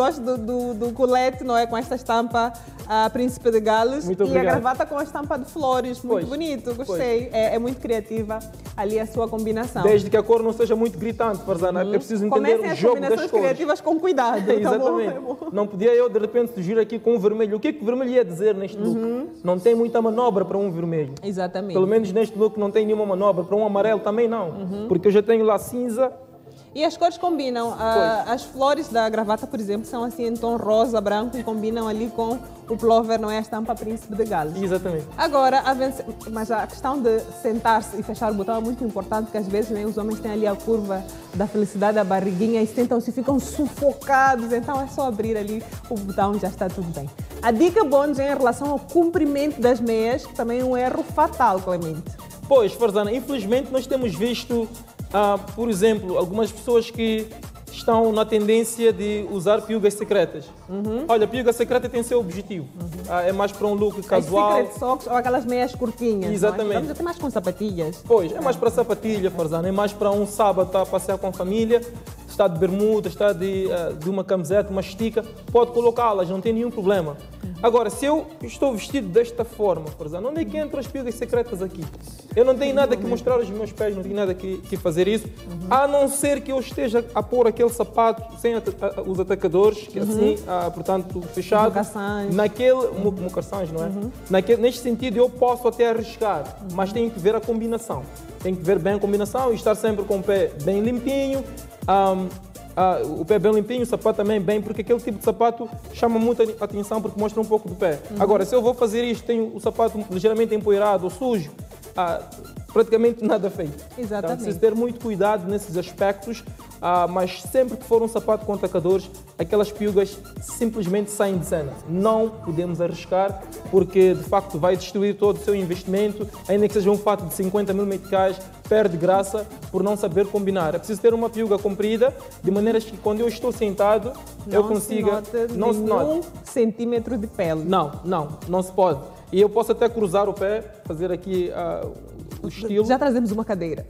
do colete, não é? Com esta estampa Príncipe de Gales. Muito e a obrigado. gravata com a estampa de flores. Muito Pois, bonito, gostei. É muito criativa ali a sua combinação. Desde que a cor não seja muito gritante, Farzana. É preciso entender Comecem o as jogo das combinações cores. criativas com cuidado. Tá bom? Exatamente. É bom. Não podia eu, de repente, surgir aqui com um vermelho. O que é que o vermelho ia dizer neste look? Não tem muita manobra para um vermelho. Exatamente. Pelo menos neste look não tem nenhuma manobra. Para um amarelo também não. Porque eu já tenho lá cinza. E as cores combinam. As flores da gravata, por exemplo, são assim em tom rosa, branco e combinam ali com o plover, não é? A estampa Príncipe de Gales. Exatamente. Agora, mas a questão de sentar-se e fechar o botão é muito importante, porque às vezes, né, os homens têm ali a curva da felicidade, da barriguinha, e sentam-se e ficam sufocados. Então é só abrir ali o botão e já está tudo bem. A dica bônus é em relação ao comprimento das meias, que também é um erro fatal, Clemente. Pois, Farzana, infelizmente nós temos visto, por exemplo, algumas pessoas que estão na tendência de usar piugas secretas. Olha, a piuga secreta tem seu objetivo. É mais para um look casual. As secret socks ou aquelas meias curtinhas. Exatamente. Não é? Vamos até mais com sapatilhas. Pois, é mais para sapatilha, Farzana, é mais para um sábado estar a passear com a família, está de bermuda, está de uma camiseta, uma estica, pode colocá-las, não tem nenhum problema. Agora, se eu estou vestido desta forma, Farzana, onde é que entram as piugas secretas aqui? Eu não tenho nada que mostrar aos meus pés, não tenho nada que fazer isso, a não ser que eu esteja a pôr aquele sapato sem os atacadores, que assim, portanto, fechado. Mocaçãs. Mocaçãs, não é? Neste sentido, eu posso até arriscar, mas tenho que ver a combinação. Tenho que ver bem a combinação e estar sempre com o pé bem limpinho, o pé bem limpinho, o sapato também bem, porque aquele tipo de sapato chama muita atenção porque mostra um pouco do pé. Agora, se eu vou fazer isto, tenho o sapato ligeiramente empoeirado ou sujo, praticamente nada feito. Exatamente. Então, preciso ter muito cuidado nesses aspectos. mas sempre que for um sapato com atacadores, aquelas piugas simplesmente saem de cena. Não podemos arriscar, porque de facto vai destruir todo o seu investimento, ainda que seja um fato de 50 mil meticais, perde graça por não saber combinar. É preciso ter uma piuga comprida, de maneiras que quando eu estou sentado, eu consiga... Não se note centímetro de pele. Não se pode. E eu posso até cruzar o pé, fazer aqui o estilo. Já trazemos uma cadeira.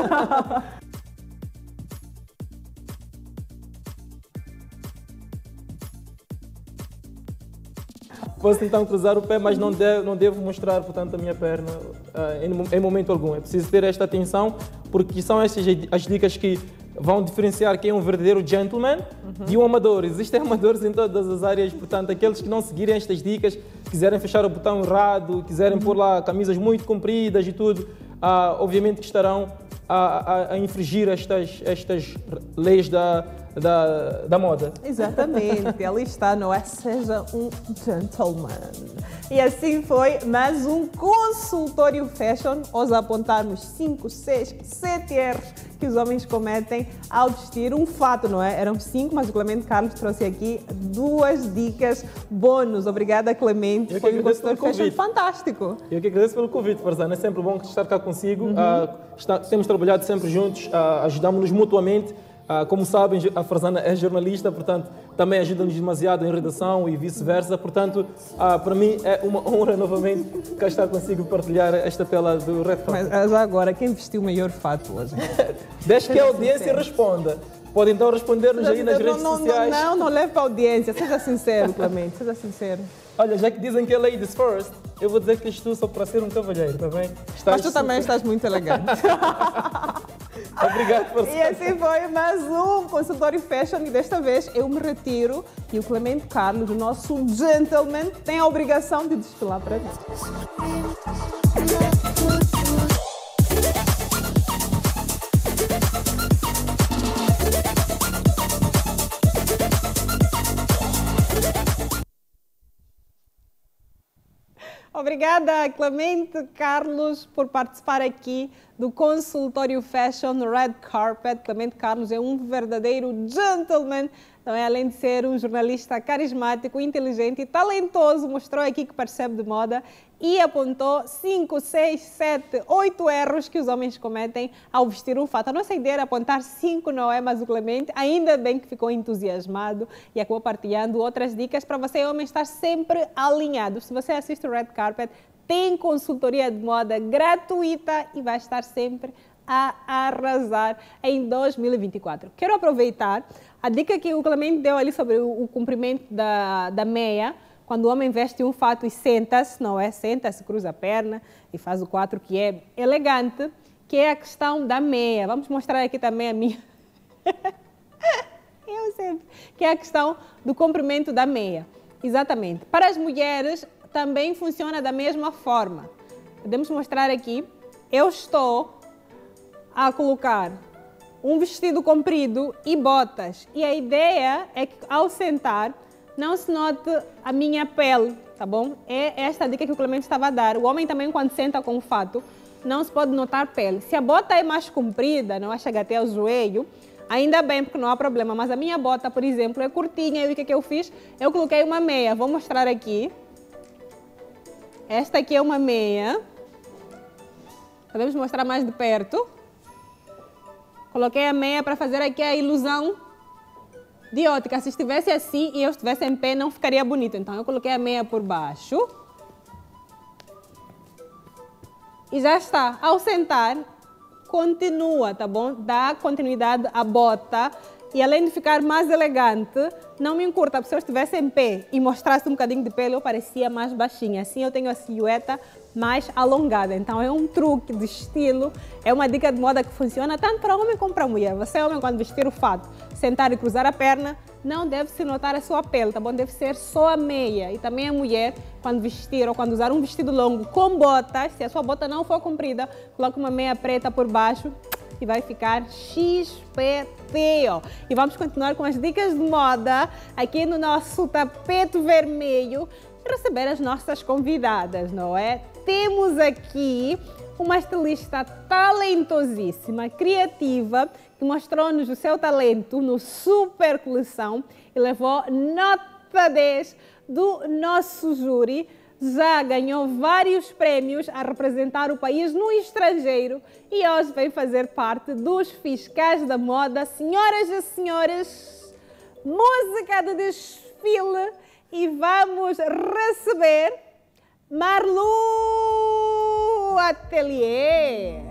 Posso então cruzar o pé, mas não devo mostrar, portanto, a minha perna em momento algum. É preciso ter esta atenção, porque são estas as dicas que vão diferenciar quem é um verdadeiro gentleman de um amador. Existem amadores em todas as áreas, portanto, aqueles que não seguirem estas dicas, quiserem fechar o botão errado, quiserem pôr lá camisas muito compridas e tudo, obviamente que estarão a infringir estas leis da moda. Exatamente, ali está, não é? Seja um gentleman. E assim foi mais um consultório fashion. Hoje apontarmos 5, 6, 7 erros que os homens cometem ao vestir um fato, não é? Eram 5, mas o Clemente Carlos trouxe aqui 2 dicas bônus. Obrigada, Clemente. Foi um consultório fashion fantástico. Eu que agradeço pelo convite, Farzana. É sempre bom estar cá consigo. Temos trabalhado sempre juntos, ajudamos-nos mutuamente. Como sabem, a Farzana é jornalista, portanto, também ajuda-nos demasiado em redação e vice-versa. Portanto, para mim é uma honra novamente cá estar consigo partilhar esta tela do Red Carpet. Mas já agora, quem vestiu o maior fato hoje? Desde que a audiência responda. Pode então responder-nos aí nas redes sociais. Não leve para a audiência. Seja sincero, Clemente, seja sincero. Olha, já que dizem que é ladies first, eu vou dizer que estou só para ser um cavalheiro, está bem? Mas tu também estás muito elegante. Obrigado por E assim foi mais um consultório fashion e desta vez eu me retiro e o Clemente Carlos, o nosso gentleman, tem a obrigação de desfilar para mim. Obrigada, Clemente Carlos, por participar aqui do consultório Fashion Red Carpet. Clemente Carlos é um verdadeiro gentleman, não é? Além de ser um jornalista carismático, inteligente e talentoso, mostrou aqui que percebe de moda e apontou 5, 6, 7, 8 erros que os homens cometem ao vestir um fato. A nossa ideia era apontar 5, não é? Mas o Clemente, ainda bem que ficou entusiasmado e acabou partilhando outras dicas para você, homem, estar sempre alinhado. Se você assiste o Red Carpet, tem consultoria de moda gratuita e vai estar sempre a arrasar em 2024. Quero aproveitar a dica que o Clemente deu ali sobre o comprimento da meia. Quando o homem veste um fato e senta-se, não é? Senta-se, cruza a perna e faz o 4, que é elegante, que é a questão da meia. Vamos mostrar aqui também a minha. Eu sempre. Que é a questão do comprimento da meia. Exatamente. Para as mulheres também funciona da mesma forma. Podemos mostrar aqui. Eu estou a colocar um vestido comprido e botas. E a ideia é que ao sentar, não se note a minha pele, tá bom? É esta a dica que o Clemente estava a dar. O homem também, quando senta com o fato, não se pode notar pele. Se a bota é mais comprida, não chega até ao joelho, ainda bem, porque não há problema. Mas a minha bota, por exemplo, é curtinha. E o que eu fiz? Eu coloquei uma meia. Vou mostrar aqui. Esta aqui é uma meia. Podemos mostrar mais de perto. Coloquei a meia para fazer aqui a ilusão de ótica. Se estivesse assim e eu estivesse em pé, não ficaria bonito. Então, eu coloquei a meia por baixo. E já está. Ao sentar, continua, tá bom? Dá continuidade à bota. E além de ficar mais elegante, não me encurta. Porque se eu estivesse em pé e mostrasse um bocadinho de pele, eu parecia mais baixinha. Assim eu tenho a silhueta mais alongada. Então é um truque de estilo, é uma dica de moda que funciona tanto para homem como para mulher. Você, homem, quando vestir o fato, sentar e cruzar a perna, não deve se notar a sua pele, tá bom? Deve ser só a meia. E também a mulher, quando vestir ou quando usar um vestido longo com botas, se a sua bota não for comprida, coloque uma meia preta por baixo e vai ficar XPT, ó. E vamos continuar com as dicas de moda aqui no nosso tapete vermelho e receber as nossas convidadas, não é? Temos aqui uma estilista talentosíssima, criativa, que mostrou-nos o seu talento no Super Coleção e levou nota 10 do nosso júri. Já ganhou vários prémios a representar o país no estrangeiro e hoje vem fazer parte dos fiscais da moda. Senhoras e senhores, música de desfile e vamos receber Marlu Atelier.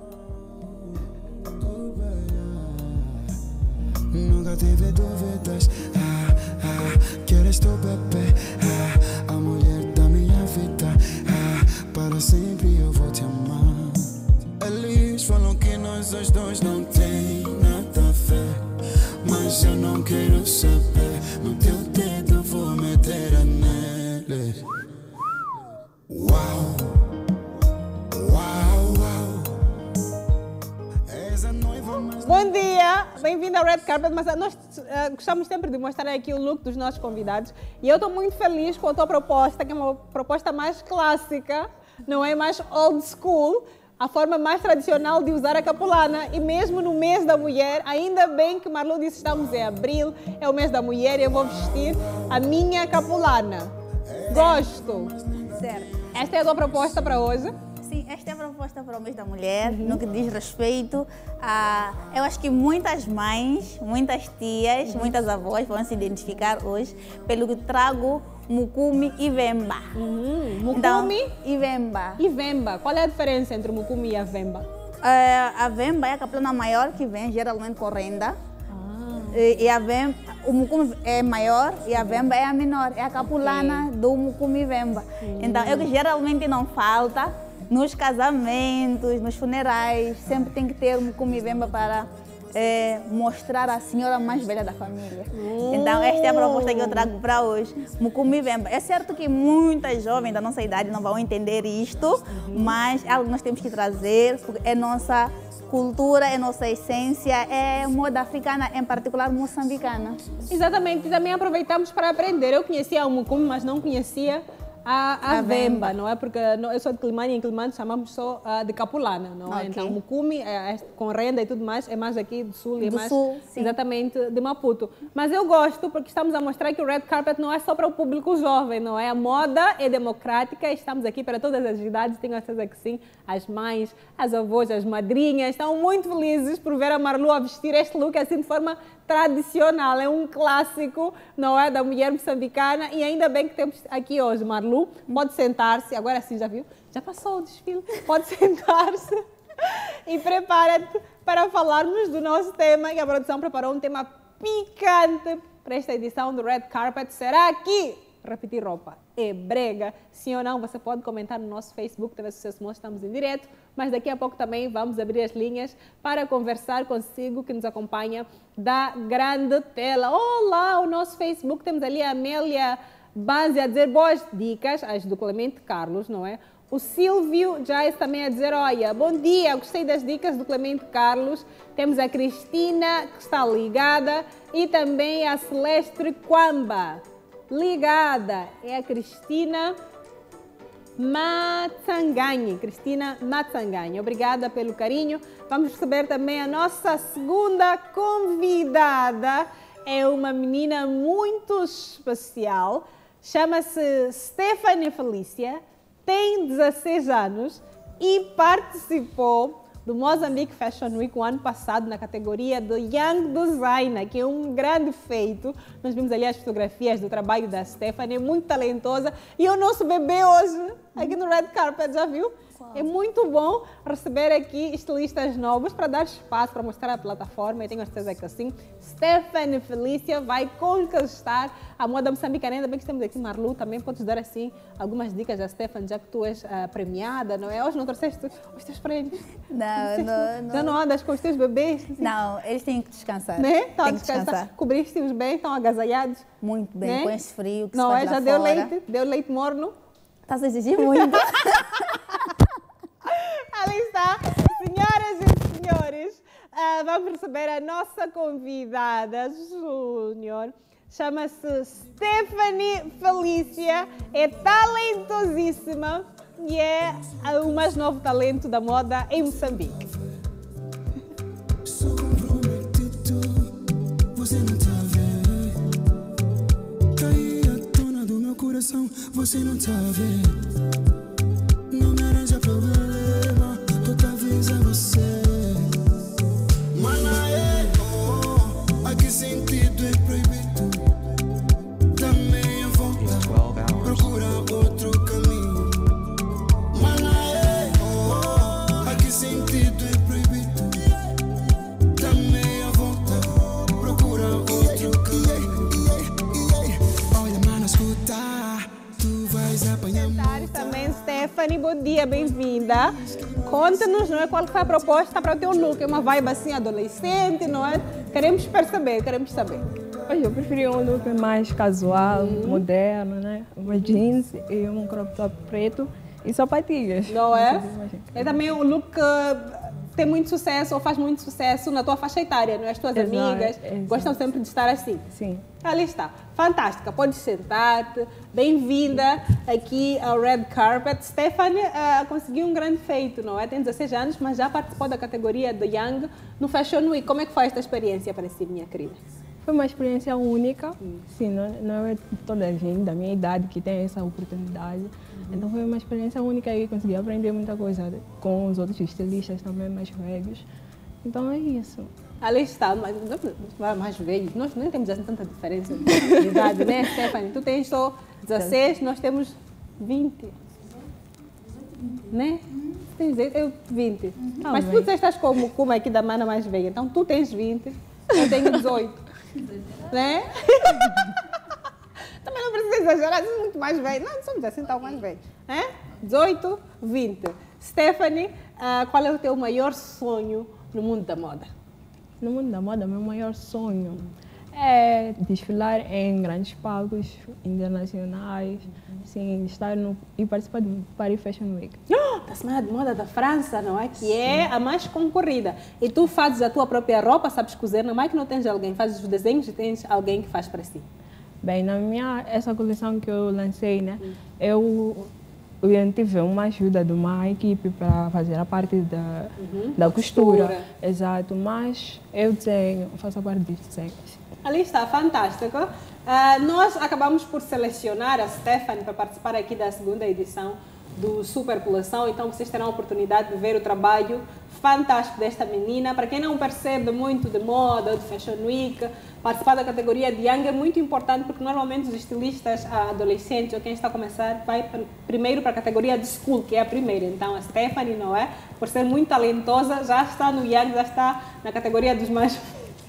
Nunca tive dúvidas, queres tu bebê, a mulher da minha vida, para sempre eu vou te amar. Eles falam que nós os dois não tem nada a ver, mas eu não quero saber, no teu dedo vou meter a nele. Uau, uau, uau. És a noiva mais... Bom dia, bem-vindo ao Red Carpet, mas nós gostamos sempre de mostrar aqui o look dos nossos convidados e eu estou muito feliz com a tua proposta, que é uma proposta mais clássica, não é mais old school, a forma mais tradicional de usar a capulana e mesmo no mês da mulher, ainda bem que Marlu disse que estamos em abril, é o mês da mulher e eu vou vestir a minha capulana. Gosto. Certo. Esta é a tua proposta para hoje? Sim, esta é a proposta para o mês da mulher, no que diz respeito a... Eu acho que muitas mães, muitas tias, muitas avós vão se identificar hoje pelo que trago Mukumi e Vemba. Mukumi Então, e Vemba. e Vemba. Qual é a diferença entre o Mukumi e a Vemba? A Vemba é a capulana maior que vem geralmente com renda. E a Vemba, o Mukumi é maior e a Vemba é a menor. É a capulana do Mukumi Vemba. Então, é o que geralmente não falta nos casamentos, nos funerais. Sempre tem que ter o Mukumi Vemba para mostrar a senhora mais velha da família. Então, esta é a proposta que eu trago para hoje. Mukumi Vemba. É certo que muitas jovens da nossa idade não vão entender isto, mas é algo que nós temos que trazer, porque é nossa cultura, é nossa essência, é moda africana, em particular moçambicana. Exatamente, e também aproveitamos para aprender. Eu conhecia o Mukumi, mas não conhecia a Vemba, não é? Porque eu sou de Quilimane e em Quilimane chamamos só de capulana, não é? Okay. Então, Mukumi, com renda e tudo mais, é mais aqui do sul e Do mais sul, sim. exatamente de Maputo. Mas eu gosto porque estamos a mostrar que o Red Carpet não é só para o público jovem, não é? A moda é democrática, estamos aqui para todas as idades, tenho certeza que sim. As mães, as avós, as madrinhas estão muito felizes por ver a Marlu a vestir este look assim de forma tradicional, é um clássico, não é, da mulher moçambicana e ainda bem que temos aqui hoje. Marlu, pode sentar-se, agora sim, já viu? Já passou o desfile, pode sentar-se e prepara-te para falarmos do nosso tema, que a produção preparou um tema picante para esta edição do Red Carpet. Será que repetir roupa é brega? Sim ou não? Você pode comentar no nosso Facebook, TV Sucesso Moço, estamos em direto, mas daqui a pouco também vamos abrir as linhas para conversar consigo que nos acompanha da grande tela. Olá, o nosso Facebook, temos ali a Amélia Banzi a dizer boas dicas, as do Clemente Carlos, não é? O Silvio Jais também a dizer, olha, bom dia, gostei das dicas do Clemente Carlos. Temos a Cristina, que está ligada, e também a Celeste Quamba. Ligada é a Cristina Matsangani. Cristina Matsangani, obrigada pelo carinho. Vamos receber também a nossa segunda convidada. É uma menina muito especial. Chama-se Stephanie Felícia, tem 16 anos e participou do Mozambique Fashion Week o ano passado na categoria do Young Designer, que é um grande feito. Nós vimos ali as fotografias do trabalho da Stephanie, muito talentosa. E o nosso bebê hoje, aqui no Red Carpet, já viu? É muito bom receber aqui estilistas novos para dar espaço, para mostrar a plataforma. Eu tenho certeza que assim, Stephanie Felícia vai conquistar a moda moçambicana. Ainda bem que estamos aqui, Marlu, também podes dar assim algumas dicas a Stephanie, já que tu és premiada, não é? Hoje não trouxeste os teus prêmios? Não. Já não andas com os teus bebês? Não, eles têm que descansar. Né? Estão a Têm que descansar. Cobriste-os bem, estão agasalhados? Muito bem, né? com esse frio que não se faz é? Já lá deu fora. leite? Deu leite morno? Está-se a exigir muito. Ali está, senhoras e senhores, vamos receber a nossa convidada Júnior. Chama-se Stephanie Felícia, é talentosíssima e é o mais novo talento da moda em Moçambique. Sou compromisso. coração, você não tá vendo. Não me arranja problema, tô te avisando você. Mana a que sentido é proibido? Dá-me a volta, procura outro caminho. Mana a que sentido é proibido? Dá-me a volta, procura outro caminho. Olha, mano, escuta, tu vais apanhar. Também, Stephanie, bom dia, bem-vinda. Conta-nos, não é, qual foi a proposta para o teu look? É uma vibe assim adolescente, não é? Queremos perceber, queremos saber. Hoje eu preferi um look mais casual, moderno, né? Uma jeans e um crop top preto e sapatilhas. Não é? É também um look que tem muito sucesso ou faz muito sucesso na tua faixa etária, não é? As tuas amigas gostam sempre de estar assim. Sim. Ali está. Fantástica. Podes sentar-te. Bem-vinda aqui ao Red Carpet. Stephanie conseguiu um grande feito, não é? Tem 16 anos, mas já participou da categoria The Young no Fashion Week. Como é que foi esta experiência para si, minha querida? Foi uma experiência única. Sim, não é toda a gente da minha idade que tem essa oportunidade. Então foi uma experiência única e consegui aprender muita coisa com os outros estilistas também mais velhos. Então é isso. Ali está, mais velhos. Nós nem temos assim tanta diferença de idade, né, Stephanie? Tu tens só 16, nós temos 20. Né? Eu 20. Mas tu estás como aqui da mana mais velha. Então tu tens 20, eu tenho 18. Né? Também não precisa exagerar, é muito mais velho. Não somos assim tão mais velhos. Né? 18, 20. Stephanie, qual é o teu maior sonho no mundo da moda? No mundo da moda, meu maior sonho é desfilar em grandes palcos internacionais, sim, estar e participar do Paris Fashion Week. Da Semana de Moda da França, não é? Que é a mais concorrida. E tu fazes a tua própria roupa, sabes cozer, não é que não tens alguém, fazes os desenhos e tens alguém que faz para si. Bem, essa coleção que eu lancei, né, eu tive uma ajuda de uma equipe para fazer a parte da costura. Exato, mas eu desenho, faço a parte dos desenhos. Ali está, fantástico. Nós acabamos por selecionar a Stephanie para participar aqui da segunda edição do Superpulação, então vocês terão a oportunidade de ver o trabalho fantástico desta menina. Para quem não percebe muito de moda, de Fashion Week, participar da categoria de Young é muito importante porque normalmente os estilistas adolescentes ou quem está a começar vai primeiro para a categoria de School, que é a primeira. Então a Stephanie, não é? Por ser muito talentosa, já está no Young, já está na categoria dos mais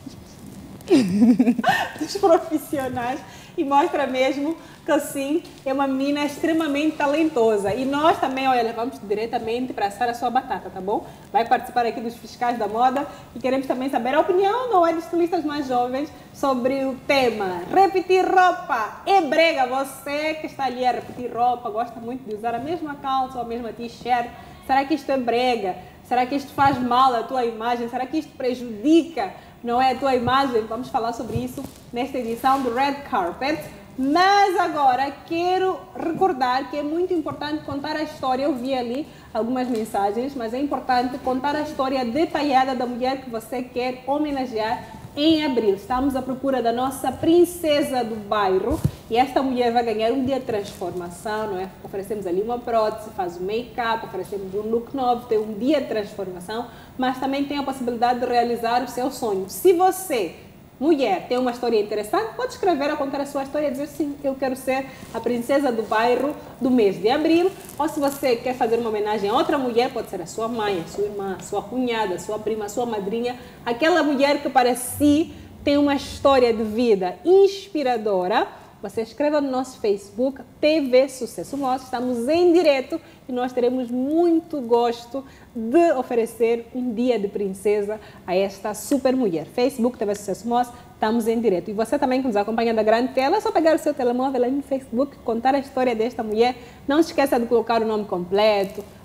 dos profissionais e mostra mesmo que sim, é uma menina extremamente talentosa. E nós também, olha, levamos diretamente para assar a sua batata, tá bom? Vai participar aqui dos fiscais da moda e queremos também saber a opinião, não é, de estilistas mais jovens sobre o tema. Repetir roupa é brega. Você que está ali a repetir roupa, gosta muito de usar a mesma calça ou a mesma t-shirt, será que isto é brega? Será que isto faz mal à tua imagem? Será que isto prejudica, não é, a tua imagem? Vamos falar sobre isso nesta edição do Red Carpet. Mas agora quero recordar que é muito importante contar a história. Eu vi ali algumas mensagens, mas é importante contar a história detalhada da mulher que você quer homenagear em abril. Estamos à procura da nossa princesa do bairro e esta mulher vai ganhar um dia de transformação, não é? Oferecemos ali uma prótese, faz o make-up, oferecemos um look novo, tem um dia de transformação, mas também tem a possibilidade de realizar o seu sonho. Se você, mulher, tem uma história interessante, pode escrever a contar a sua história e dizer sim, eu quero ser a princesa do bairro do mês de abril. Ou se você quer fazer uma homenagem a outra mulher, pode ser a sua mãe, a sua irmã, a sua cunhada, a sua prima, a sua madrinha, aquela mulher que para si tem uma história de vida inspiradora. Você escreva no nosso Facebook, TV Sucesso Moço, estamos em direto e nós teremos muito gosto de oferecer um dia de princesa a esta super mulher. Facebook, TV Sucesso Moço, estamos em direto. E você também que nos acompanha da grande tela, é só pegar o seu telemóvel aí no Facebook, contar a história desta mulher. Não se esqueça de colocar o nome completo,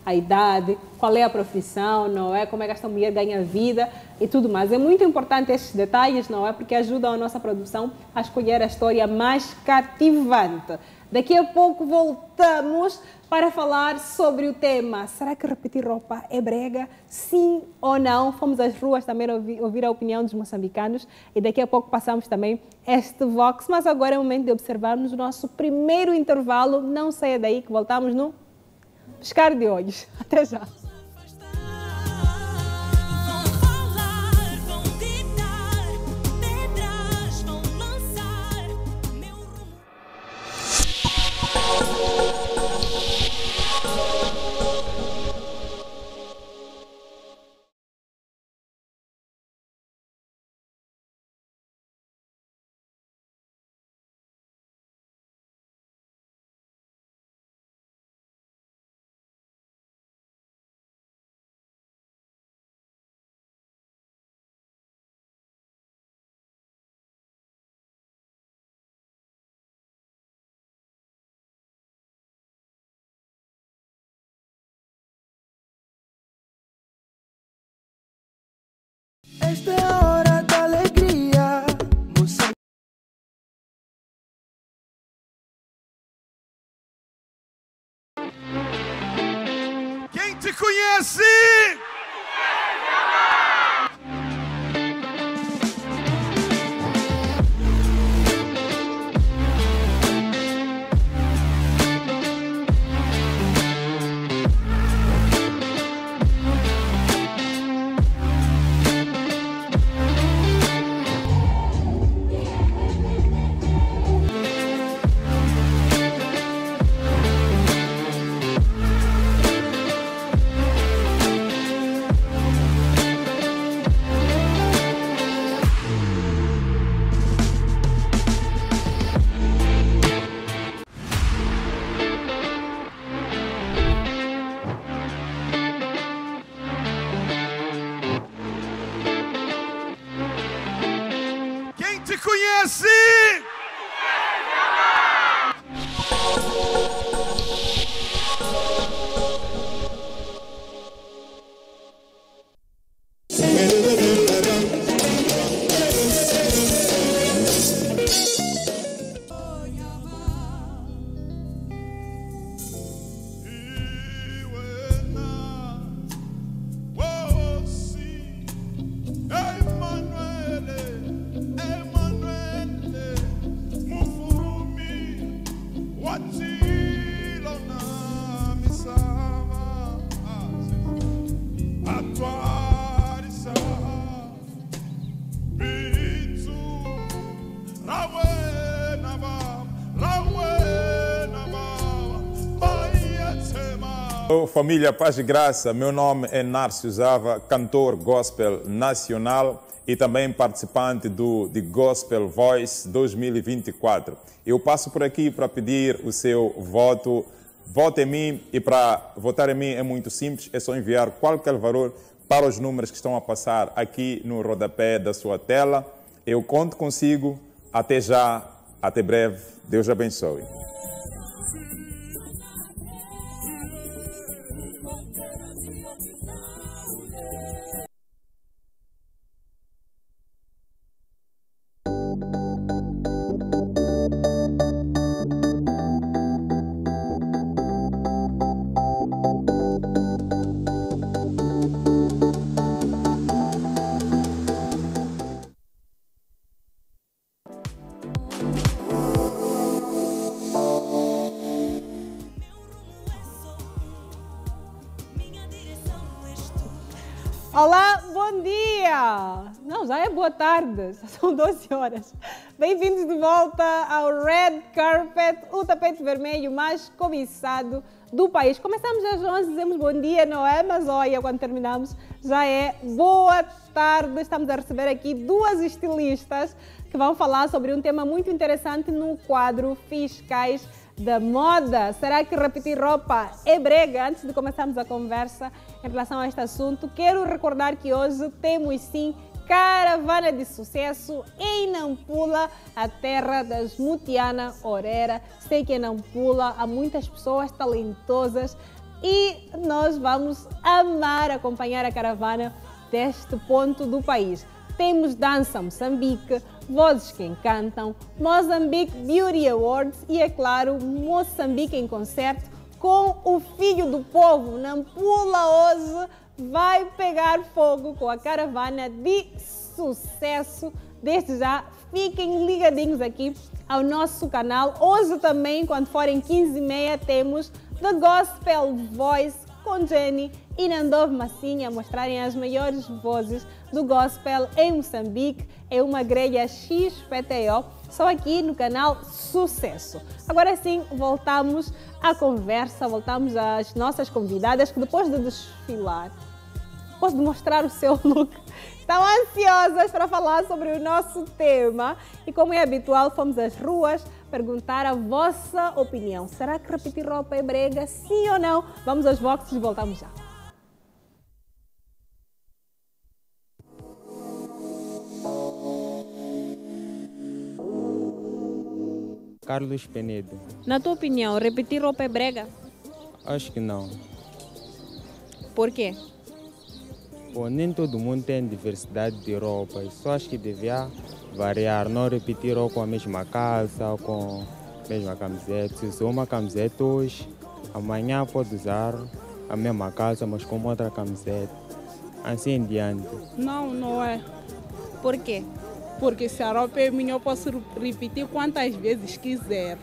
a idade, qual é a profissão, não é? Como é que esta mulher ganha vida e tudo mais. É muito importante estes detalhes, não é? Porque ajudam a nossa produção a escolher a história mais cativante. Daqui a pouco voltamos para falar sobre o tema. Será que repetir roupa é brega? Sim ou não? Fomos às ruas também ouvir a opinião dos moçambicanos e daqui a pouco passamos também este Vox. Mas agora é o momento de observarmos o nosso primeiro intervalo. Não saia daí que voltamos no Piscar de Olhos. Até já. Esta é a hora da alegria. Quem te conhece? Quem te conhece? Família Paz e Graça, meu nome é Nárcio Zava, cantor gospel nacional e também participante do The Gospel Voice 2024. Eu passo por aqui para pedir o seu voto. Vote em mim e para votar em mim é muito simples, é só enviar qualquer valor para os números que estão a passar aqui no rodapé da sua tela. Eu conto consigo. Até já, até breve. Deus abençoe. Olá, bom dia! Não, já é boa tarde, são 12 horas. Bem-vindos de volta ao Red Carpet, o tapete vermelho mais cobiçado do país. Começamos às 11, dizemos bom dia, não é? Mas olha, quando terminamos já é boa tarde. Estamos a receber aqui duas estilistas que vão falar sobre um tema muito interessante no quadro Fiscais da Moda. Será que repetir roupa é brega? Antes de começarmos a conversa em relação a este assunto, quero recordar que hoje temos sim caravana de sucesso em Nampula, a terra das Mutiana Orera. Sei que em Nampula há muitas pessoas talentosas e nós vamos amar acompanhar a caravana deste ponto do país. Temos Dança Moçambique, Vozes que Encantam, Mozambique Beauty Awards e, é claro, Moçambique em Concerto com o Filho do Povo. Nampula hoje vai pegar fogo com a caravana de sucesso. Desde já, fiquem ligadinhos aqui ao nosso canal. Hoje também, quando forem 15h30, temos The Gospel Voice com Jenny e Nandov Massinha a mostrarem as maiores vozes do gospel em Moçambique. É uma grelha XPTO, só aqui no canal Sucesso. Agora sim, voltamos à conversa, voltamos às nossas convidadas que depois de desfilar, depois de mostrar o seu look, estão ansiosas para falar sobre o nosso tema. E como é habitual, fomos às ruas perguntar a vossa opinião. Será que repetir roupa é brega? Sim ou não? Vamos aos boxes e voltamos já. Carlos Penedo. Na tua opinião, repetir roupa é brega? Acho que não. Por quê? Bom, nem todo mundo tem diversidade de roupas. Só acho que devia variar, não repetir ou com a mesma calça ou com a mesma camiseta. Se usou uma camiseta hoje, amanhã pode usar a mesma calça, mas com outra camiseta. Assim em diante. Não, não é. Por quê? Porque se a roupa é minha, eu posso repetir quantas vezes quiser.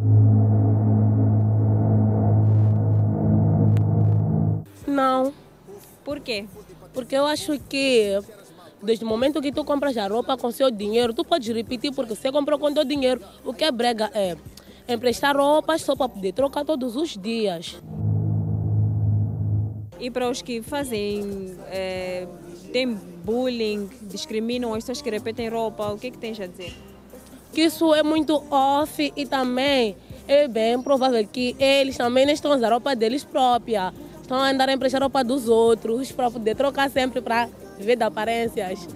Não. Por quê? Porque eu acho que desde o momento que tu compras a roupa com seu dinheiro, tu pode repetir, porque você comprou com teu dinheiro. O que é brega é emprestar roupas só para poder trocar todos os dias. E para os que fazem, tem bullying, discriminam as pessoas que repetem roupa, o que tens a dizer? Que isso é muito off e também é bem provável que eles também não estão a usar roupa deles própria. Estão a andar a emprestar roupa dos outros para poder trocar sempre para viver de aparências.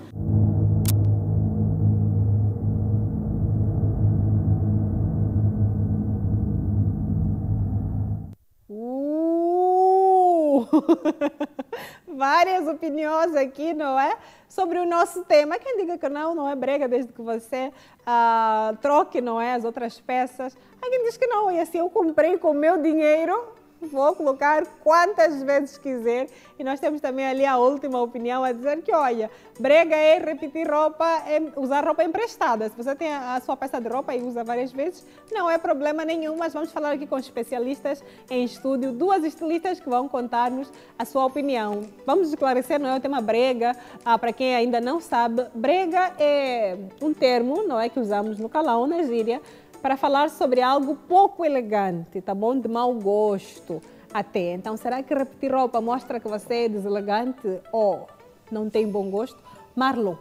Várias opiniões aqui, não é? Sobre o nosso tema. Quem diga que não é brega desde que você troque, não é, as outras peças. Há quem diz que não, e assim eu comprei com o meu dinheiro, vou colocar quantas vezes quiser. E nós temos também ali a última opinião a dizer que, olha, brega é repetir roupa, é usar roupa emprestada. Se você tem a sua peça de roupa e usa várias vezes, não é problema nenhum, mas vamos falar aqui com especialistas em estúdio, duas estilistas que vão contar-nos a sua opinião. Vamos esclarecer, não é o tema brega, para quem ainda não sabe. Brega é um termo, não é, que usamos no calão, na gíria, para falar sobre algo pouco elegante, tá bom? De mau gosto até. Então, será que repetir roupa mostra que você é deselegante ou não tem bom gosto? Marlon.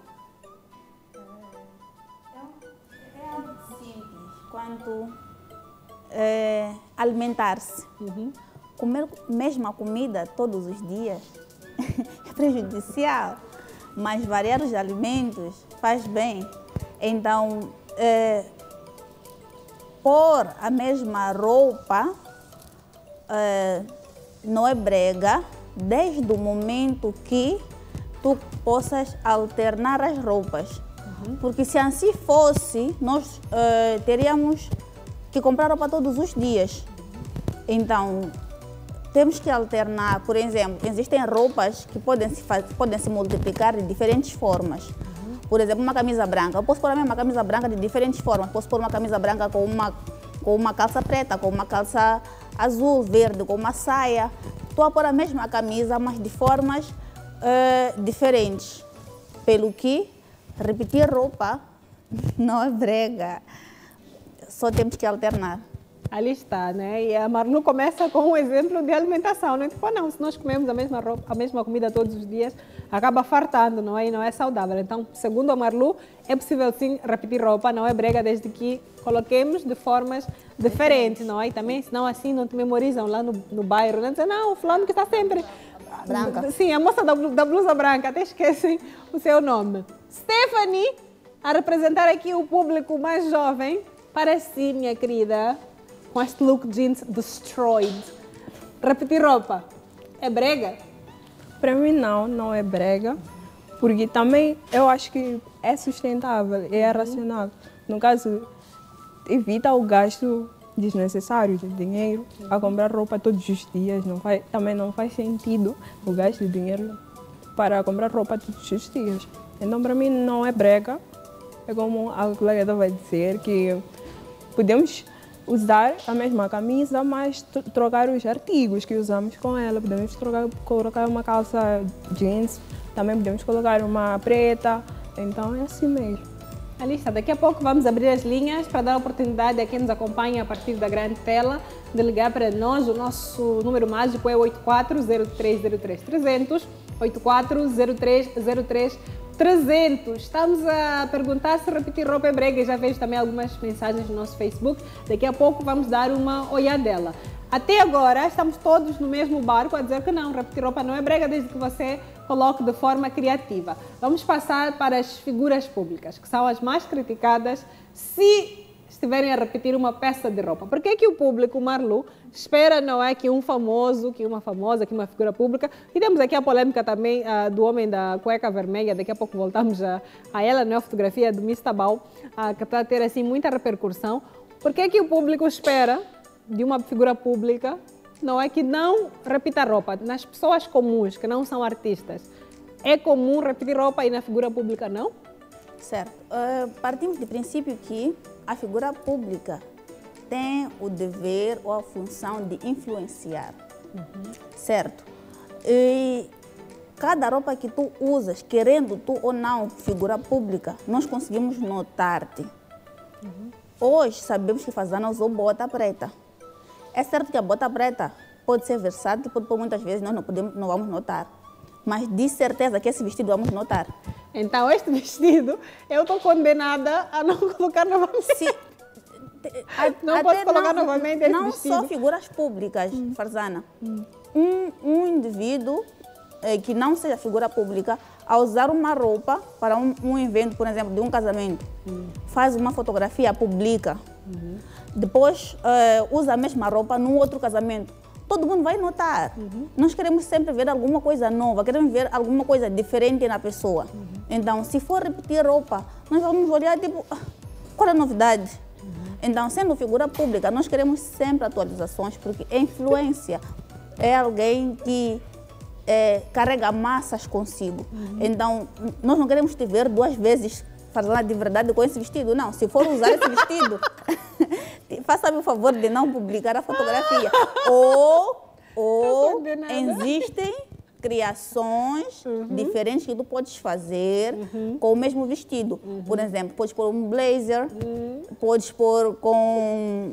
É algo simples quanto alimentar-se. Comer a mesma comida todos os dias é prejudicial, mas variar os alimentos faz bem. Então, pôr a mesma roupa não é brega, desde o momento que tu possas alternar as roupas. Porque se assim fosse, nós teríamos que comprar roupa todos os dias. Então, temos que alternar. Por exemplo, existem roupas que podem se multiplicar de diferentes formas. Por exemplo, uma camisa branca. Eu posso pôr a mesma camisa branca de diferentes formas. Posso pôr uma camisa branca com uma calça preta, com uma calça azul, verde, com uma saia. Estou a pôr a mesma camisa, mas de formas diferentes. Pelo que repetir roupa não é brega. Só temos que alternar. Ali está, né? E a Marlu começa com um exemplo de alimentação, né? Tipo, não, se nós comemos a mesma roupa, a mesma comida todos os dias, acaba fartando, não é? E não é saudável. Então, segundo a Marlu, é possível sim repetir roupa, não é brega, desde que coloquemos de formas diferentes, não é? E também, senão assim não te memorizam lá no bairro, né? Dizem, não, o fulano que está sempre... Branca. Sim, a moça da blusa branca, até esquecem o seu nome. Stephanie, a representar aqui o público mais jovem, para si, minha querida, com este look jeans destroyed. Repetir roupa é brega? Para mim não é brega, porque também eu acho que é sustentável, é racional. No caso, evita o gasto desnecessário de dinheiro a comprar roupa todos os dias. Também não faz sentido o gasto de dinheiro para comprar roupa todos os dias. Então, para mim, não é brega. É como a colega estava a dizer, que podemos usar a mesma camisa, mas trocar os artigos que usamos com ela. Podemos colocar uma calça jeans, também podemos colocar uma preta. Então, é assim mesmo. Alista, daqui a pouco vamos abrir as linhas para dar a oportunidade a quem nos acompanha a partir da grande tela de ligar para nós. O nosso número mágico é 840303-300, 840303-300. Estamos a perguntar se repetir roupa é brega. Já vejo também algumas mensagens no nosso Facebook. Daqui a pouco vamos dar uma olhadela. Até agora, estamos todos no mesmo barco a dizer que não, repetir roupa não é brega desde que você coloque de forma criativa. Vamos passar para as figuras públicas, que são as mais criticadas se estiverem a repetir uma peça de roupa. Por que que o público, Marlu, espera, não é, que um famoso, que uma famosa, que uma figura pública, e temos aqui a polêmica também do homem da cueca vermelha, daqui a pouco voltamos a ela, não é, a fotografia do Miss Tabau, que está a ter assim muita repercussão. Por que que o público espera de uma figura pública, não é, que não repita roupa? Nas pessoas comuns, que não são artistas, é comum repetir roupa e na figura pública não? Certo. Partimos do princípio que a figura pública tem o dever ou a função de influenciar, certo? E cada roupa que tu usas, querendo tu ou não, figura pública, nós conseguimos notar-te. Hoje sabemos que Fazana usou bota preta. É certo que a bota preta pode ser versátil, por muitas vezes nós não vamos notar. Mas de certeza que esse vestido vamos notar. Então, este vestido, eu estou condenada a não colocar novamente. Não posso colocar novamente este vestido. Não só figuras públicas, Farzana. Um indivíduo que não seja figura pública, ao usar uma roupa para um evento, por exemplo, de um casamento, faz uma fotografia, publica. Depois usa a mesma roupa num outro casamento. Todo mundo vai notar. Nós queremos sempre ver alguma coisa nova, queremos ver alguma coisa diferente na pessoa. Então, se for repetir roupa, nós vamos olhar tipo, qual é a novidade? Então, sendo figura pública, nós queremos sempre atualizações, porque a influência é alguém que carrega massas consigo. Então, nós não queremos te ver duas vezes falando de verdade com esse vestido. Não, se for usar esse vestido, faça-me o favor de não publicar a fotografia. Ou existem criações diferentes que tu podes fazer com o mesmo vestido. Por exemplo, podes pôr um blazer, podes pôr com...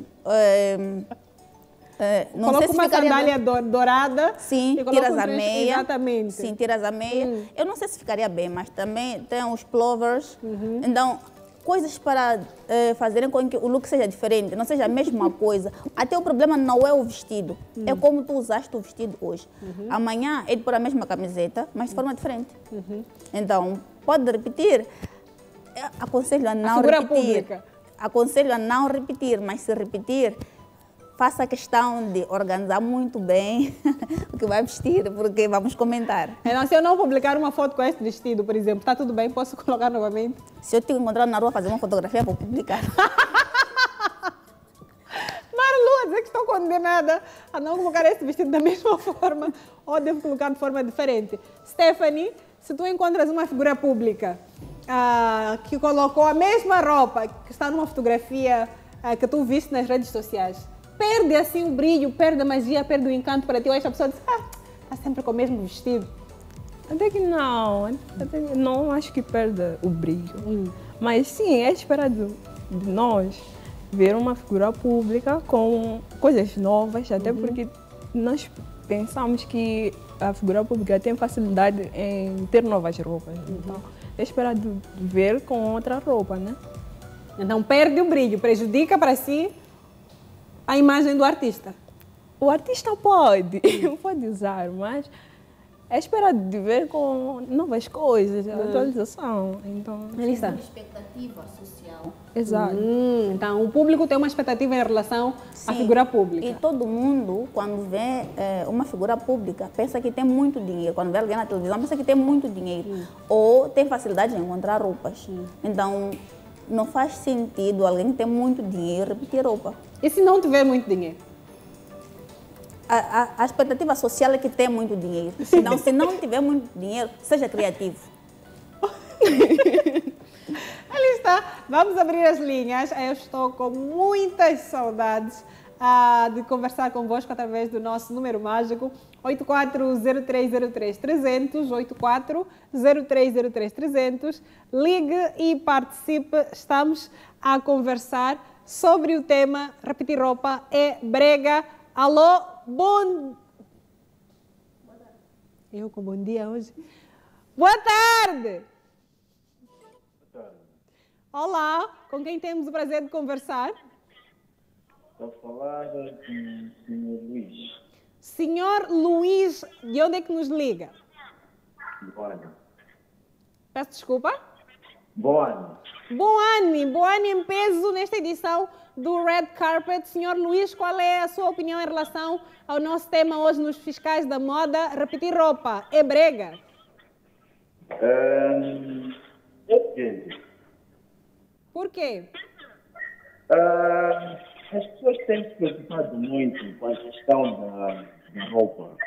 não coloca sei se uma sandália dourada. Sim, tiras a meia. Exatamente. Sim, tiras a meia. Eu não sei se ficaria bem, mas também tem os plovers. Então, coisas para fazerem com que o look seja diferente, não seja a mesma coisa. Até o problema não é o vestido, é como tu usaste o vestido hoje. Amanhã é de pôr a mesma camiseta, mas de forma diferente. Então, pode repetir. Aconselho a não repetir. Pública. Aconselho a não repetir, mas se repetir, faça a questão de organizar muito bem o que vai vestir, porque vamos comentar. Então, se eu não publicar uma foto com este vestido, por exemplo, está tudo bem? Posso colocar novamente? Se eu te encontrar na rua fazer uma fotografia, vou publicar. Marlu, dizer que estou condenada a não colocar este vestido da mesma forma ou devo colocar de forma diferente. Stephanie, se tu encontras uma figura pública que colocou a mesma roupa que está numa fotografia que tu viste nas redes sociais, perde assim o brilho, perde a magia, perde o encanto para ti? Ou esta pessoa diz, está sempre com o mesmo vestido? Até que não, não acho que perde o brilho. Mas sim, é esperado de nós ver uma figura pública com coisas novas, até porque nós pensamos que a figura pública tem facilidade em ter novas roupas. Então, é esperado ver com outra roupa, né? Então, perde o brilho, prejudica para si a imagem do artista. O artista pode usar, mas é esperado de ver com novas coisas, atualização. Então, Ali está. Expectativa social. Exato. Então, o público tem uma expectativa em relação à figura pública. E todo mundo, quando vê uma figura pública, pensa que tem muito dinheiro. Quando vê alguém na televisão, pensa que tem muito dinheiro. Ou tem facilidade de encontrar roupas. Então, não faz sentido alguém que tem muito dinheiro repetir roupa. E se não tiver muito dinheiro? A expectativa social é que tem muito dinheiro. Então, se não tiver muito dinheiro, seja criativo. Ali está. Vamos abrir as linhas. Eu estou com muitas saudades de conversar convosco através do nosso número mágico 840303-300, 840303-300. Ligue e participe. Estamos a conversar sobre o tema repetir roupa é brega. Alô, Eu com bom dia hoje. Boa tarde! Olá, com quem temos o prazer de conversar? Estou a falar com o Sr. Luís. Senhor Luís, de onde é que nos liga? Boane. Peço desculpa? Boane. Boane em peso nesta edição do Red Carpet. Senhor Luís, qual é a sua opinião em relação ao nosso tema hoje nos Fiscais da Moda? Repetir roupa é brega? Depende. Por quê? As pessoas têm se preocupado muito com a questão da roupa.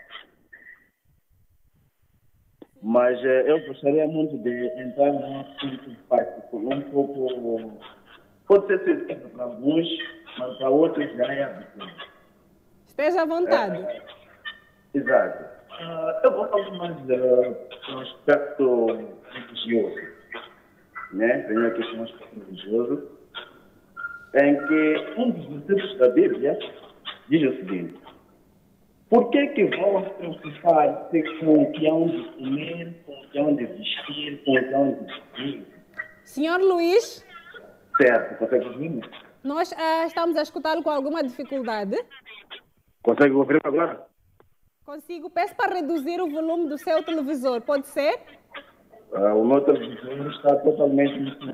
Mas eu gostaria muito de entrar num assunto particular, um pouco. Pode ser sensível para alguns, mas para outros já é habitual. Esteja à vontade. Exato. Eu vou falar mais do aspecto religioso. Né? Venho aqui com um aspecto religioso, em que um dos versículos da Bíblia diz o seguinte: por que vão se preocupar-se com o que hão de comer, com o que hão de vestir, com o que hão de vestir? Senhor Luís? Certo, consegue ouvir-me? Nós estamos a escutá-lo com alguma dificuldade. Consegue ouvir agora? Consigo. Peço para reduzir o volume do seu televisor, pode ser? O meu televisor está totalmente...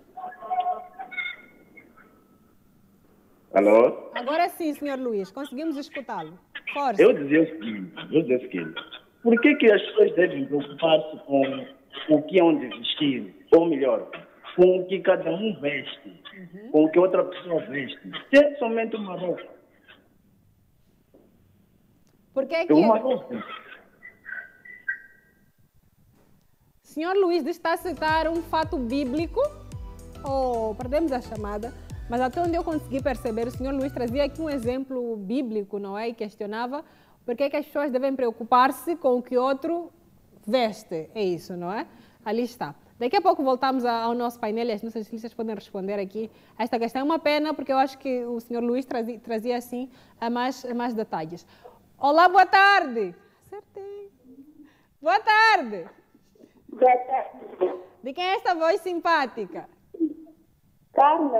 Alô? Agora sim, senhor Luís, conseguimos escutá-lo. Força. Eu dizia o seguinte, por que as pessoas devem preocupar-se com o que hão de vestir? Ou melhor, com o que cada um veste, com o que outra pessoa veste? Se é somente uma roupa. Por que uma roupa. Senhor Luís, está a citar um fato bíblico, ou perdemos a chamada, mas até onde eu consegui perceber, o senhor Luís trazia aqui um exemplo bíblico, não é? E questionava por que as pessoas devem preocupar-se com o que outro veste. É isso, não é? Ali está. Daqui a pouco voltamos ao nosso painel e as nossas listas podem responder aqui a esta questão. É uma pena, porque eu acho que o senhor Luís trazia assim mais detalhes. Olá, boa tarde. Acertei. Boa tarde. Boa tarde. De quem é esta voz simpática? Carla.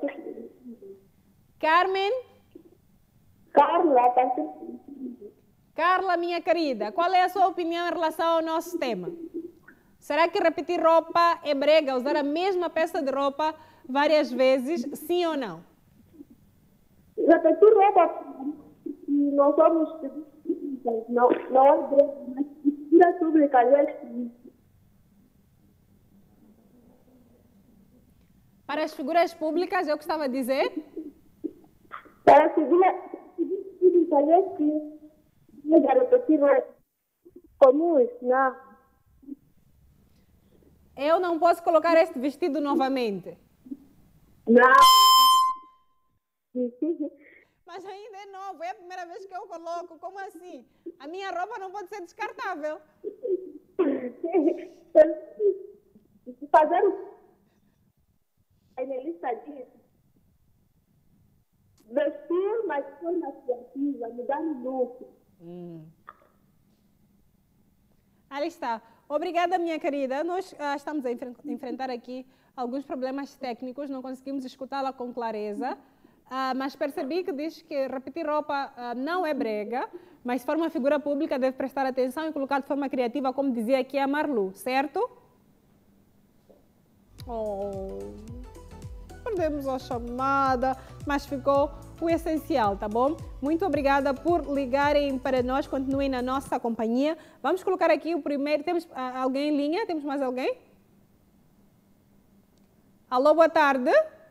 Carmen? Carla. Carla, minha querida, qual é a sua opinião em relação ao nosso tema? Será que repetir roupa é brega, usar a mesma peça de roupa várias vezes, sim ou não? Repetir roupa, não somos não é brega, mas cultura pública é. Para as figuras públicas, eu gostava de dizer? Para as figuras públicas é que repetir roupa comuns, não. Eu não posso colocar este vestido novamente? Não. Mas ainda é novo, é a primeira vez que eu coloco. Como assim? A minha roupa não pode ser descartável. Fazer o painelista diz vestir, mas de forma criativa, mudar o look. Ali está. Obrigada, minha querida. Nós estamos a enfrentar aqui alguns problemas técnicos, não conseguimos escutá-la com clareza. mas percebi que diz que repetir roupa não é brega, mas se for uma figura pública deve prestar atenção e colocar de forma criativa, como dizia aqui a Marlu, certo? Oh, perdemos a chamada, mas ficou o essencial, tá bom? Muito obrigada por ligarem para nós, continuem na nossa companhia. Vamos colocar aqui o primeiro, temos alguém em linha? Temos mais alguém? Alô, boa tarde.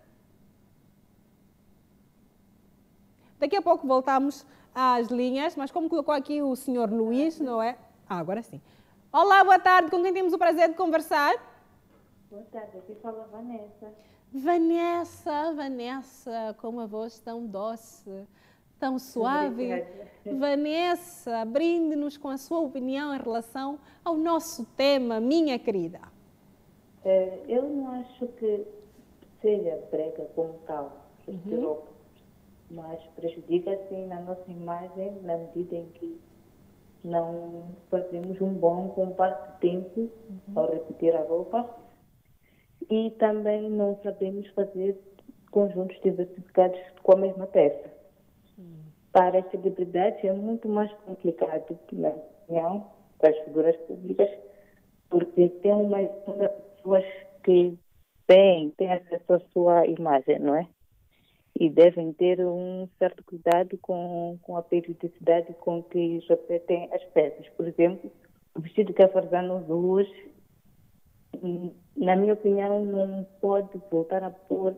Daqui a pouco voltamos às linhas, mas como colocou aqui o senhor Luís, não é? Agora sim. Olá, boa tarde, com quem temos o prazer de conversar? Boa tarde, aqui fala a Vanessa. Vanessa, com uma voz tão doce, tão suave. Vanessa, brinde-nos com a sua opinião em relação ao nosso tema, minha querida. Eu não acho que seja brega como tal, mas prejudica assim na nossa imagem na medida em que não fazemos um bom compasso de tempo ao repetir a roupa e também não sabemos fazer conjuntos diversificados com a mesma peça. Para as celebridades é muito mais complicado, na minha opinião, para as figuras públicas, porque tem uma pessoas que têm acesso à sua imagem, não é? E devem ter um certo cuidado com a periodicidade com que repetem as peças. Por exemplo, o vestido que a Farzana usou hoje, na minha opinião, não pode voltar a pôr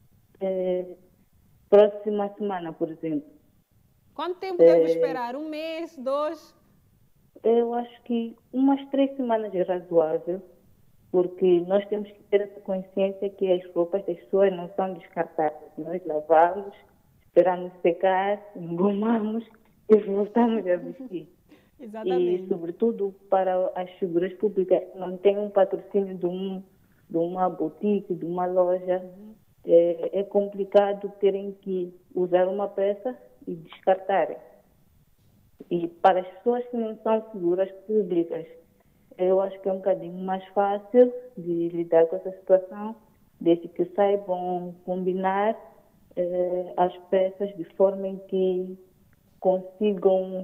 próxima semana, por exemplo. Quanto tempo devo esperar? Um mês, 2? Eu acho que umas 3 semanas é razoável, porque nós temos que ter essa consciência que as roupas das pessoas não são descartáveis. Nós lavamos, esperamos secar, engomamos e voltamos a vestir. Exatamente. E, sobretudo, para as figuras públicas, não tem um patrocínio de uma boutique, de uma loja. É complicado terem que usar uma peça e descartarem. E para as pessoas que não são figuras públicas, eu acho que é um bocadinho mais fácil de lidar com essa situação, desde que saibam combinar as peças de forma em que consigam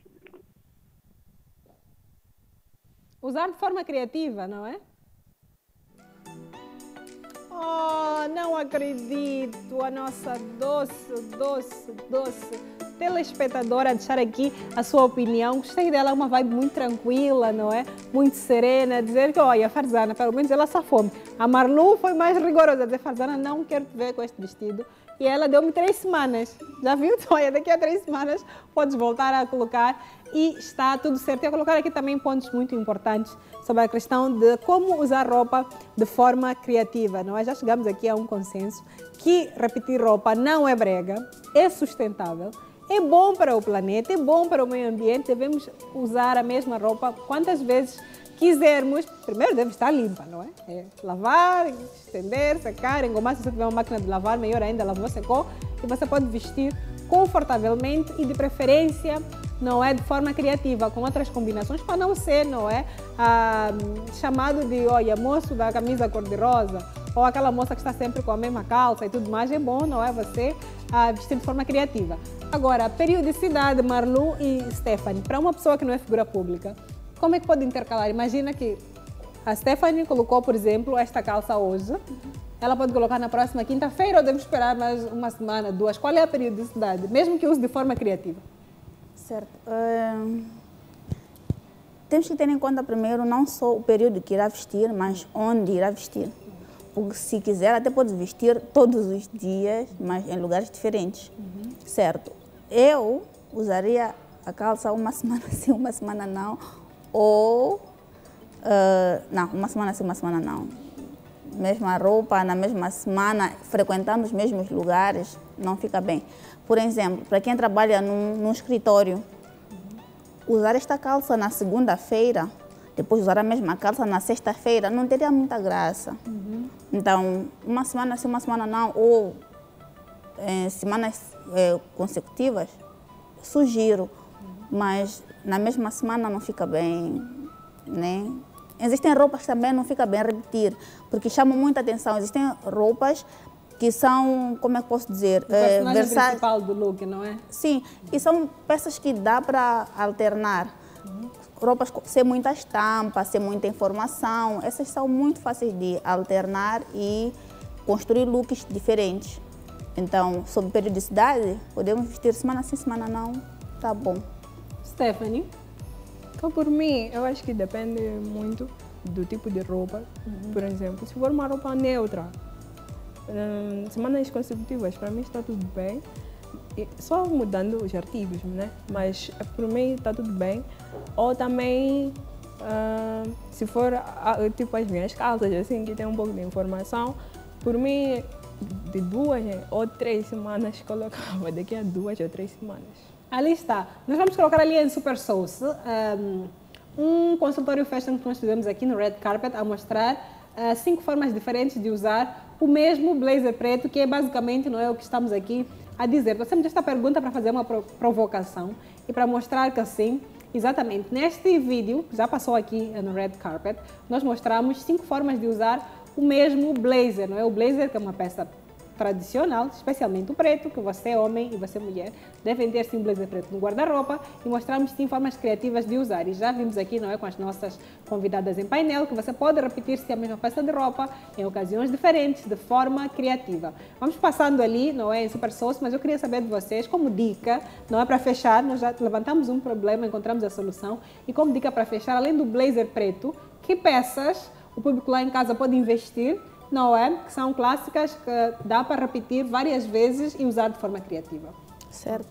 usar de forma criativa, não é? Oh, não acredito, a nossa doce telespectadora a deixar aqui a sua opinião. Gostei dela, uma vibe muito tranquila, não é? Muito serena, dizer que, olha, a Farzana, pelo menos ela safou-me. A Marlu foi mais rigorosa, dizer, Farzana, não quero te ver com este vestido. E ela deu-me 3 semanas. Já viu? Olha, daqui a 3 semanas podes voltar a colocar e está tudo certo. Eu vou colocar aqui também pontos muito importantes sobre a questão de como usar roupa de forma criativa, não é? Já chegamos aqui a um consenso que repetir roupa não é brega, é sustentável, é bom para o planeta, é bom para o meio ambiente, devemos usar a mesma roupa quantas vezes quisermos. Primeiro deve estar limpa, não é? Lavar, estender, secar, engomar. Se você tiver uma máquina de lavar, melhor ainda, lavou, secou, e você pode vestir confortavelmente e de preferência, não é, de forma criativa, com outras combinações, para não ser, não é, chamado de, olha, moço da camisa cor-de-rosa, ou aquela moça que está sempre com a mesma calça e tudo mais. É bom, não é, você vestir de forma criativa. Agora, periodicidade, Marlu e Stephanie, para uma pessoa que não é figura pública, como é que pode intercalar? Imagina que a Stephanie colocou, por exemplo, esta calça hoje. Ela pode colocar na próxima quinta-feira ou deve esperar mais uma semana, 2? Qual é a periodicidade? Mesmo que use de forma criativa. Certo. Temos que ter em conta primeiro não só o período que irá vestir, mas onde irá vestir. Porque se quiser, até pode vestir todos os dias, mas em lugares diferentes. Certo. Eu usaria a calça uma semana sim, uma semana não. Ou, não, uma semana sim, uma semana não. Mesma roupa, na mesma semana, frequentando os mesmos lugares, não fica bem. Por exemplo, para quem trabalha num escritório, usar esta calça na segunda-feira, depois usar a mesma calça na sexta-feira, não teria muita graça. Então, uma semana sim, uma semana não, ou semanas consecutivas, sugiro, mas na mesma semana não fica bem, né? Existem roupas que também não fica bem repetir, porque chamam muita atenção. Existem roupas que são, como é que posso dizer? O personagem principal do look, não é? Sim, e são peças que dá para alternar. Roupas sem muita estampa, sem muita informação, essas são muito fáceis de alternar e construir looks diferentes. Então, sobre periodicidade, podemos vestir semana sim, semana não, tá bom. Stephanie? Então, por mim, eu acho que depende muito do tipo de roupa. Por exemplo, se for uma roupa neutra, semanas consecutivas, para mim está tudo bem. E só mudando os artigos, né? Mas para mim está tudo bem. Ou também, se for tipo as minhas calças, assim, que tem um pouco de informação, por mim, de 2 ou 3 semanas colocava, daqui a 2 ou 3 semanas. Ali está. Nós vamos colocar ali em Super Sauce um consultório fashion que nós fizemos aqui no Red Carpet a mostrar 5 formas diferentes de usar o mesmo blazer preto, que é basicamente, não é o que estamos aqui a dizer. Nós temos esta pergunta para fazer uma provocação e para mostrar que assim, exatamente, neste vídeo, que já passou aqui no Red Carpet, nós mostramos 5 formas de usar o mesmo blazer, não é? O blazer, que é uma peça tradicional, especialmente o preto, que você homem e você mulher devem ter sim um blazer preto no guarda-roupa, e mostramos sim formas criativas de usar. E já vimos aqui, não é, com as nossas convidadas em painel, que você pode repetir-se a mesma peça de roupa em ocasiões diferentes, de forma criativa. Vamos passando ali, não é, em Super Sauce, mas eu queria saber de vocês, como dica, não é, para fechar, nós já levantamos um problema, encontramos a solução, e como dica para fechar, além do blazer preto, que peças o público lá em casa pode investir, não é? Que são clássicas que dá para repetir várias vezes e usar de forma criativa. Certo.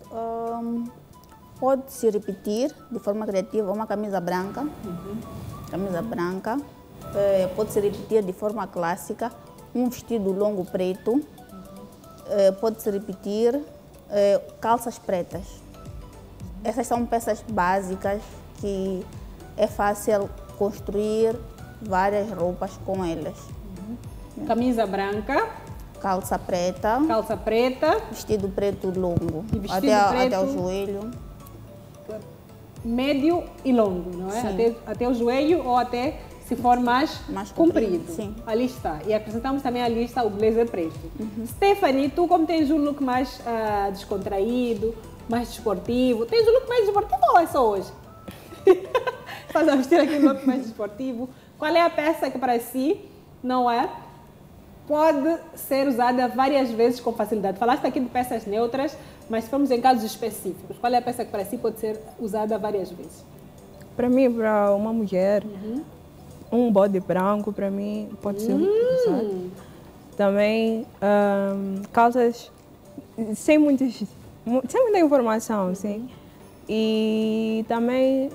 Pode-se repetir de forma criativa uma camisa branca. Camisa branca. Pode-se repetir de forma clássica um vestido longo preto. Pode-se repetir calças pretas. Essas são peças básicas que é fácil construir várias roupas com elas. Camisa branca. Calça preta. Calça preta. Vestido preto longo. E vestido preto, até o joelho. Médio e longo, não é? Até o joelho ou até, se for mais comprido. Sim. Ali está. E acrescentamos também à lista o blazer preto. Stephanie, tu como tens um look mais descontraído, mais desportivo, tens um look mais desportivo ou é só hoje? Estás a vestir aqui um look mais desportivo. Qual é a peça que para si, não é, pode ser usada várias vezes com facilidade? Falaste aqui de peças neutras, mas se formos em casos específicos, qual é a peça que para si pode ser usada várias vezes? Para mim, para uma mulher, um body branco, para mim, pode ser usado. Também calças sem muita informação, sim. E também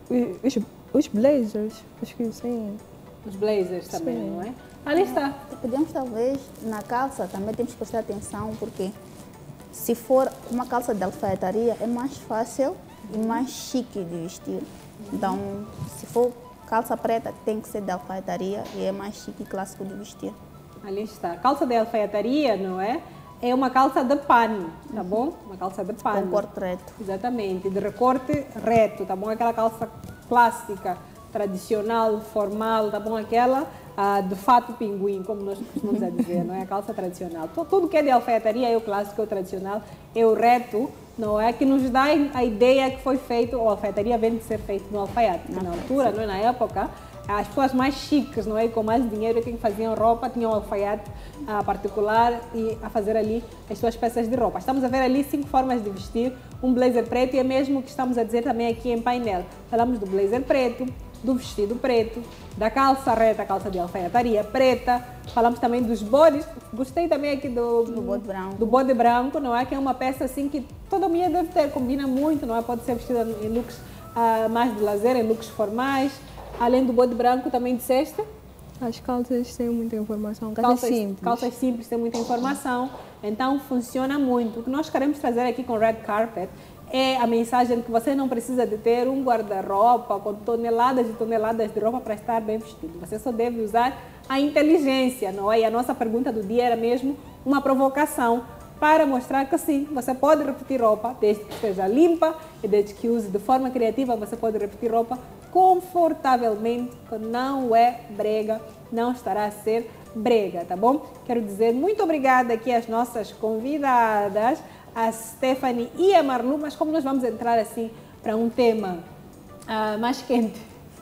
os blazers, acho que sim. Os blazers também, sim, não é? Ali está. Podemos talvez, na calça, também temos que prestar atenção, porque se for uma calça de alfaiataria, é mais fácil e mais chique de vestir. Então, se for calça preta, tem que ser de alfaiataria e é mais chique e clássico de vestir. Ali está. Calça de alfaiataria, não é? É uma calça de pano, tá bom? Uma calça de pano. Com corte reto. Exatamente, de recorte reto, tá bom? Aquela calça clássica, tradicional, formal, tá bom? Aquela de fato pinguim, como nós costumamos a dizer, não é? A calça tradicional. Tudo que é de alfaiataria é o clássico, é o tradicional, é o reto, não é? Que nos dá a ideia que foi feito, ou a alfaiataria vem de ser feito no alfaiate. Na altura, não é? Na época, as pessoas mais chiques, não é? Com mais dinheiro, que faziam roupa, tinham um alfaiate particular e a fazer ali as suas peças de roupa. Estamos a ver ali 5 formas de vestir um blazer preto e é mesmo o que estamos a dizer também aqui em painel. Falamos do blazer preto, do vestido preto, da calça reta, calça de alfaiataria preta. Falamos também dos bodies. Gostei também aqui do body branco, não é? Que é uma peça assim que toda mulher deve ter, combina muito, não é? Pode ser vestida em looks mais de lazer, em looks formais. Além do body branco, também disseste? As calças têm muita informação, calças simples têm muita informação, então funciona muito. O que nós queremos trazer aqui com o Red Carpet é a mensagem que você não precisa de ter um guarda-roupa com toneladas e toneladas de roupa para estar bem vestido. Você só deve usar a inteligência, não é? E a nossa pergunta do dia era mesmo uma provocação para mostrar que sim, você pode repetir roupa desde que esteja limpa e desde que use de forma criativa, você pode repetir roupa confortavelmente, que não é brega, não estará a ser brega, tá bom? Quero dizer muito obrigada aqui às nossas convidadas, a Stephanie e a Marlu, mas como nós vamos entrar assim para um tema mais quente,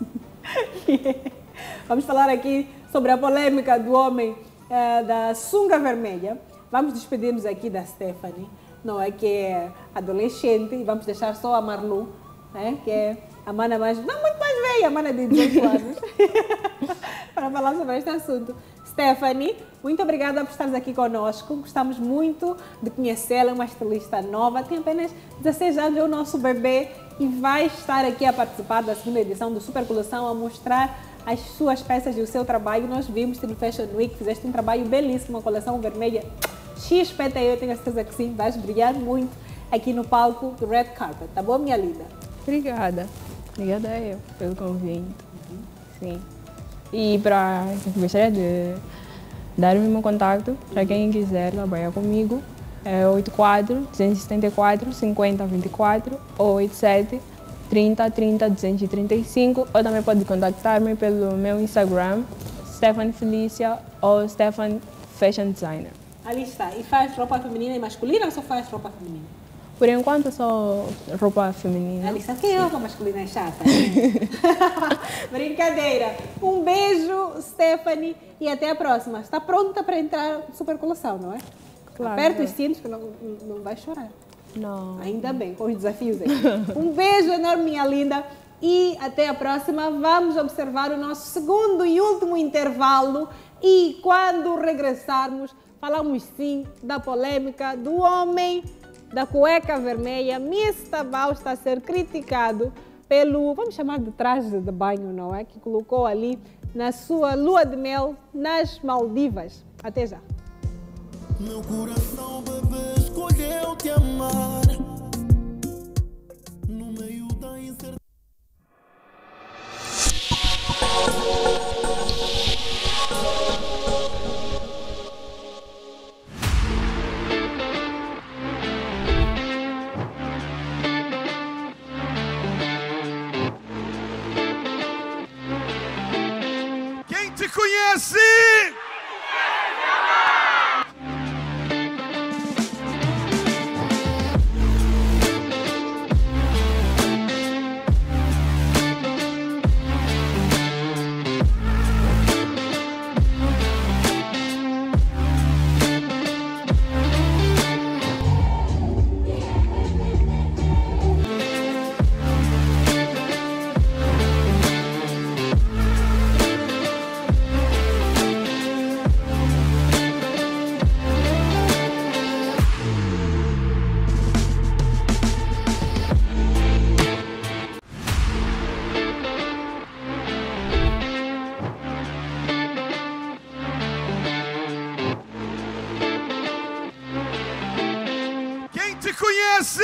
vamos falar aqui sobre a polêmica do homem da sunga vermelha. Vamos despedir-nos aqui da Stephanie, não é, que é adolescente, e vamos deixar só a Marlu, né, que é a mana mais, não muito mais velha, a mana de 18 anos, para falar sobre este assunto. Stephanie, muito obrigada por estares aqui conosco. Gostamos muito de conhecê-la, uma estilista nova, tem apenas 16 anos, é o nosso bebê e vai estar aqui a participar da segunda edição do Super Coleção, a mostrar as suas peças e o seu trabalho. Nós vimos no Fashion Week, fizeste um trabalho belíssimo, uma coleção vermelha XPTO, eu tenho a certeza que sim, vais brilhar muito aqui no palco do Red Carpet, tá bom, minha linda? Obrigada. Obrigada a eu pelo convite. Sim. E gostaria de dar o meu contato para quem quiser trabalhar comigo. É 84-274-5024 ou 87-30-30-235. Ou também pode contactar-me pelo meu Instagram, Stephanie Felicia ou Stephanie Fashion Designer. Ali está. E faz roupa feminina e masculina ou só faz roupa feminina? Por enquanto, só roupa feminina. Ali está. Quem é roupa masculina é chata? Brincadeira. Um beijo, Stephanie, e até a próxima. Está pronta para entrar no Super Coleção, não é? Claro. Aperta os cintos que não vai chorar. Não. Ainda bem, com os desafios aí. Um beijo enorme, minha linda. E até a próxima. Vamos observar o nosso segundo e último intervalo. E quando regressarmos, falamos sim da polêmica do homem da cueca vermelha. Miss Tabau está a ser criticado pelo, vamos chamar de traje de banho, não é? Que colocou ali na sua lua de mel nas Maldivas. Até já. Meu coração, bebê, escolheu te amar. No meio da incerteza. Quem te conhece? Te conhece?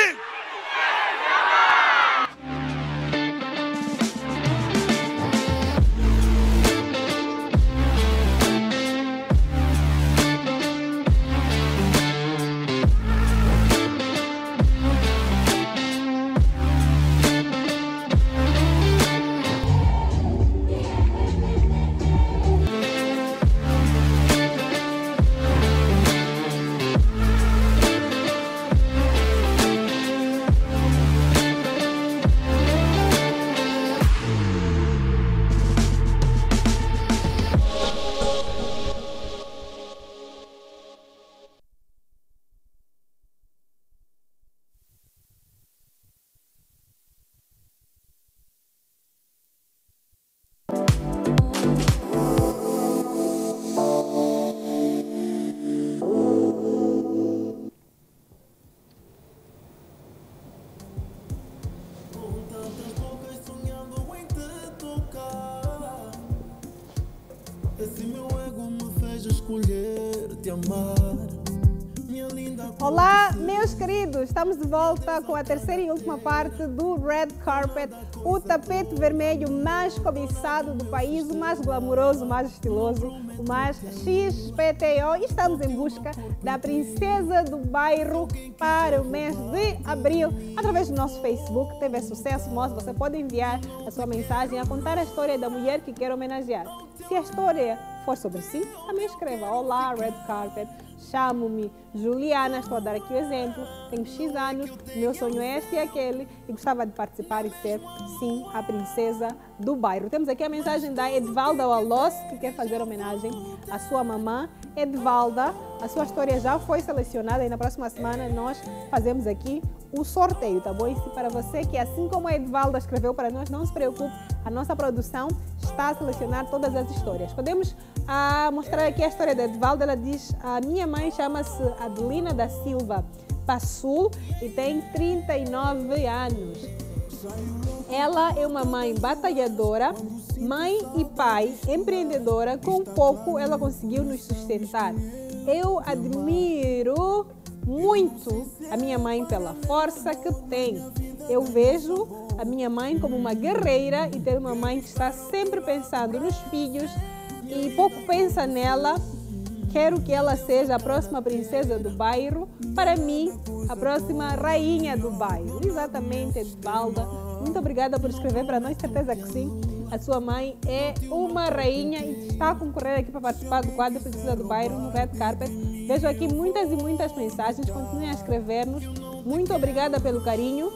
Olá, meus queridos, estamos de volta com a terceira e última parte do Red Carpet, o tapete vermelho mais cobiçado do país, o mais glamouroso, o mais estiloso, o mais XPTO. E estamos em busca da princesa do bairro para o mês de abril, através do nosso Facebook, TV Sucesso Moça. Você pode enviar a sua mensagem a contar a história da mulher que quer homenagear. Se a história for sobre si, também escreva. Olá, Red Carpet. Chamo-me Juliana, estou a dar aqui o exemplo. Tenho X anos, meu sonho é este e aquele e gostava de participar e ser, sim, a princesa do bairro. Temos aqui a mensagem da Edvalda Wallace, que quer fazer homenagem à sua mamã. Edvalda, a sua história já foi selecionada e na próxima semana nós fazemos aqui o sorteio, tá bom? E se para você que, assim como a Edvalda escreveu para nós, não se preocupe, a nossa produção está a selecionar todas as histórias. Podemos mostrar aqui a história da Edvalda. Ela diz: a minha mãe chama-se Adelina da Silva Passul e tem 39 anos. Ela é uma mãe batalhadora, mãe e pai, empreendedora. Com pouco ela conseguiu nos sustentar. Eu admiro muito a minha mãe pela força que tem. Eu vejo a minha mãe como uma guerreira e ter uma mãe que está sempre pensando nos filhos e pouco pensa nela. Quero que ela seja a próxima princesa do bairro, para mim, a próxima rainha do bairro. Exatamente, Edvalda. Muito obrigada por escrever para nós, certeza que sim. A sua mãe é uma rainha e está a concorrer aqui para participar do quadro Princesa do Bairro no Red Carpet. Vejo aqui muitas e muitas mensagens, continuem a escrever-nos. Muito obrigada pelo carinho.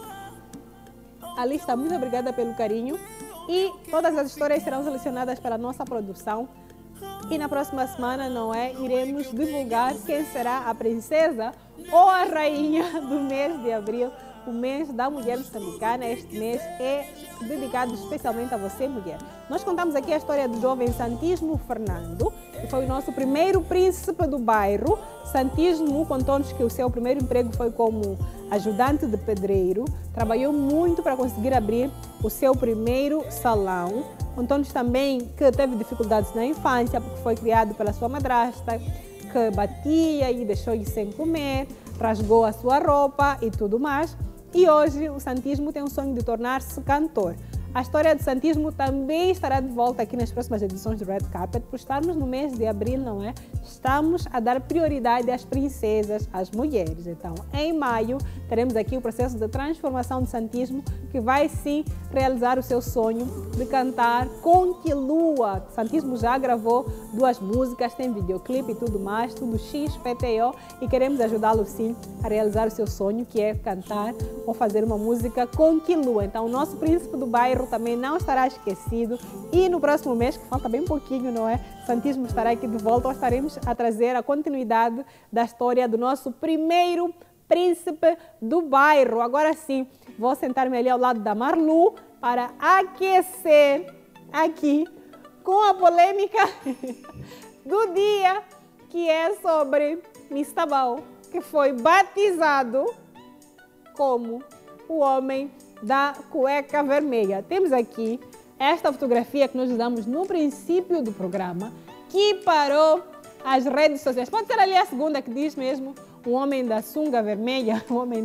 Ali está, muito obrigada pelo carinho. E todas as histórias serão selecionadas pela nossa produção. E na próxima semana, não é? Iremos divulgar quem será a princesa ou a rainha do mês de abril, o mês da mulher moçambicana. Este mês é dedicado especialmente a você, mulher. Nós contamos aqui a história do jovem Santismo Fernando, que foi o nosso primeiro príncipe do bairro. Santismo contou-nos que o seu primeiro emprego foi como ajudante de pedreiro. Trabalhou muito para conseguir abrir o seu primeiro salão. Contou-nos também que teve dificuldades na infância, porque foi criado pela sua madrasta, que batia e deixou-lhe sem comer, rasgou a sua roupa e tudo mais. E hoje o Santismo tem um sonho de tornar-se cantor. A história do Santismo também estará de volta aqui nas próximas edições do Red Carpet. Por estarmos no mês de abril, não é? Estamos a dar prioridade às princesas, às mulheres. Então, em maio, teremos aqui o processo de transformação do Santismo, que vai sim realizar o seu sonho de cantar Conquilua. O Santismo já gravou 2 músicas, tem videoclipe e tudo mais, tudo XPTO, e queremos ajudá-lo sim a realizar o seu sonho, que é cantar ou fazer uma música Conquilua. Então, o nosso príncipe do bairro também não estará esquecido e no próximo mês, que falta bem pouquinho, não é? Santismo estará aqui de volta. Estaremos a trazer a continuidade da história do nosso primeiro príncipe do bairro. Agora sim, vou sentar-me ali ao lado da Marlu para aquecer aqui com a polêmica do dia, que é sobre Mistabao, que foi batizado como o homem da cueca vermelha. Temos aqui esta fotografia que nós usamos no princípio do programa, que parou as redes sociais. Pode ser ali a segunda que diz mesmo o homem da sunga vermelha, o homem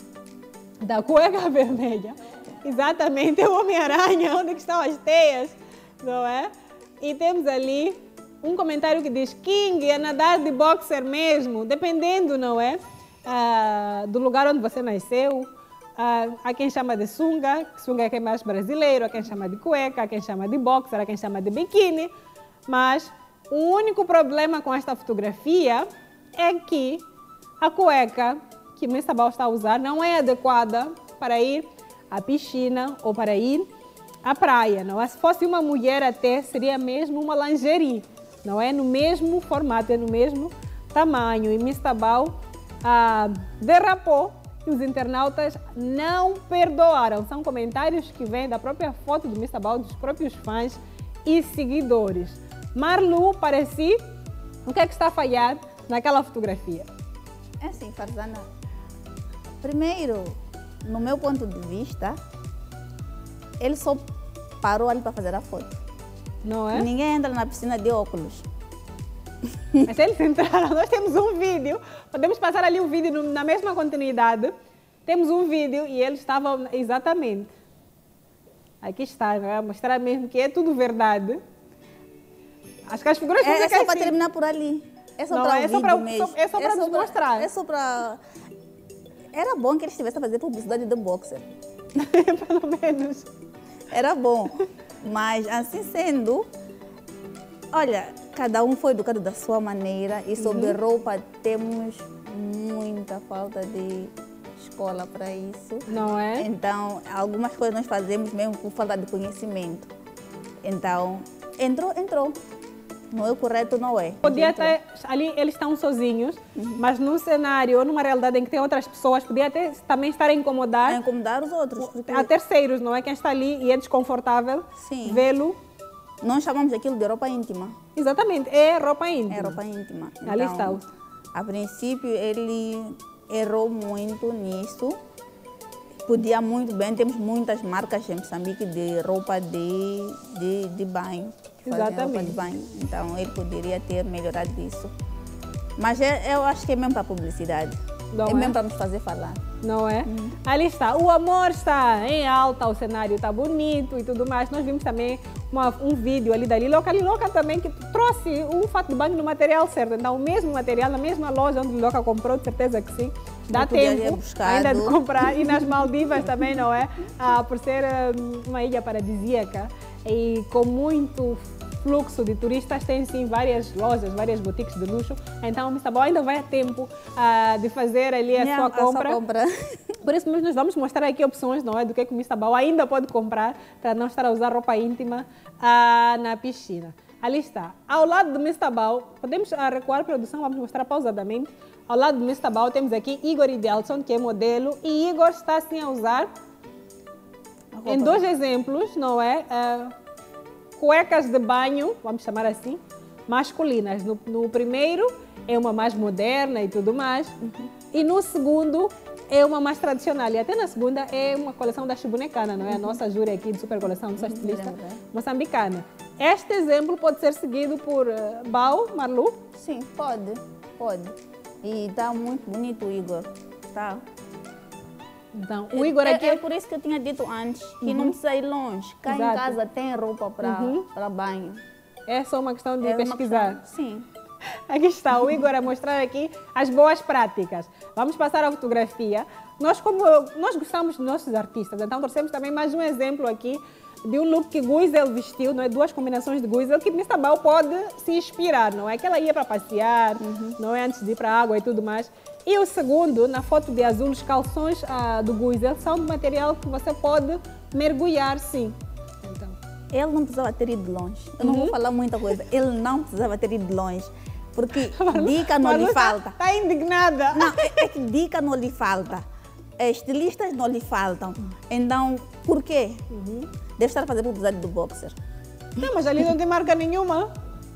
da cueca vermelha. Exatamente, o Homem-Aranha, onde estão as teias, não é? E temos ali um comentário que diz: King, é nadar de boxer mesmo, dependendo, não é? Do lugar onde você nasceu. Há quem chama de sunga, sunga é quem é mais brasileiro, há quem chama de cueca, há quem chama de boxer, há quem chama de biquíni. Mas o único problema com esta fotografia é que a cueca que o Mistabao está a usar não é adequada para ir à piscina ou para ir à praia, não é? Se fosse uma mulher até, seria mesmo uma lingerie, não é? No mesmo formato, é no mesmo tamanho. E Mistabao derrapou. Os internautas não perdoaram. São comentários que vêm da própria foto do Mistabao, dos próprios fãs e seguidores. Marlu, para si, o que é que está a falhar naquela fotografia? É assim, Farzana. Primeiro, no meu ponto de vista, ele só parou ali para fazer a foto. Não é? Ninguém entra na piscina de óculos. Mas eles entraram, nós temos um vídeo, podemos passar ali o vídeo na mesma continuidade. Temos um vídeo e eles estavam exatamente. Aqui está, vai mostrar mesmo que é tudo verdade. Acho que as figuras são só para terminar por ali. É só para o vídeo mesmo. É só para nos mostrar. É só para... Era bom que eles estivessem a fazer publicidade de boxer. Pelo menos. Era bom. Mas assim sendo, olha, cada um foi educado da sua maneira e sobre roupa temos muita falta de escola para isso. Não é? Então, algumas coisas nós fazemos mesmo por falta de conhecimento. Então, entrou. Não é o correto, não é. Podia até, ali eles estão sozinhos, mas num cenário ou numa realidade em que tem outras pessoas, podia até também estar a incomodar. A incomodar os outros. A terceiros, não é? Quem está ali e é desconfortável vê-lo. Nós chamamos aquilo de roupa íntima. Exatamente, é roupa íntima. É roupa íntima. Então, ali está. A princípio, ele errou muito nisso. Podia muito bem, temos muitas marcas em Moçambique de roupa de banho. Exatamente. Roupa de banho. Então, ele poderia ter melhorado isso. Mas eu acho que é mesmo para publicidade. Não mesmo para nos fazer falar. Não é? Ali está. O amor está em alta, o cenário está bonito e tudo mais. Nós vimos também um vídeo ali da Liloca. A Liloca também que trouxe o fato de banho no material certo. Então, o mesmo material, na mesma loja onde a Liloca comprou, de certeza que sim. Dá tempo ainda de comprar. E nas Maldivas também, não é? Por ser uma ilha paradisíaca e com muito fluxo de turistas, tem sim várias lojas, várias boutiques de luxo. Então, o Mistabao ainda vai a tempo de fazer ali a sua compra. Por isso mesmo nós vamos mostrar aqui opções, não é? Do que o Mistabao ainda pode comprar para não estar a usar roupa íntima na piscina. Ali está. Ao lado do Mistabao, podemos recuar a produção, vamos mostrar pausadamente. Ao lado do Mistabao temos aqui Igor Idelson, que é modelo, e Igor está assim a usar em dois exemplos, não é? Cuecas de banho, vamos chamar assim, masculinas. No primeiro é uma mais moderna e tudo mais. E no segundo é uma mais tradicional. E até na segunda é uma coleção da Chibunecana, não é? A nossa júri aqui de super coleção, nossa estilista moçambicana. Este exemplo pode ser seguido por Bao, Marlu? Sim, pode. E está muito bonito o Igor. Tá. Então, o Igor aqui... É por isso que eu tinha dito antes, que não precisa ir longe. Cá em casa tem roupa para banho. É só uma questão de pesquisar. Sim. Aqui está o Igor a mostrar aqui as boas práticas. Vamos passar à fotografia. Nós gostamos dos nossos artistas, então trouxemos também mais um exemplo aqui de um look que Guizel vestiu, não é? Duas combinações de Guizel que Mistabao pode se inspirar, não é? Que ela ia para passear, não é? Antes de ir para a água e tudo mais. E o segundo, na foto de azul, os calções do Guizel são de material que você pode mergulhar, sim. Então. Ele não precisava ter ido longe. Eu não vou falar muita coisa. Ele não precisava ter ido longe. Porque dica não lhe falta. Está indignada. Não, é que dica não lhe falta. Estilistas não lhe faltam. Então, por quê? Deve estar a fazer publicidade do boxer. Não, mas ali não tem marca nenhuma.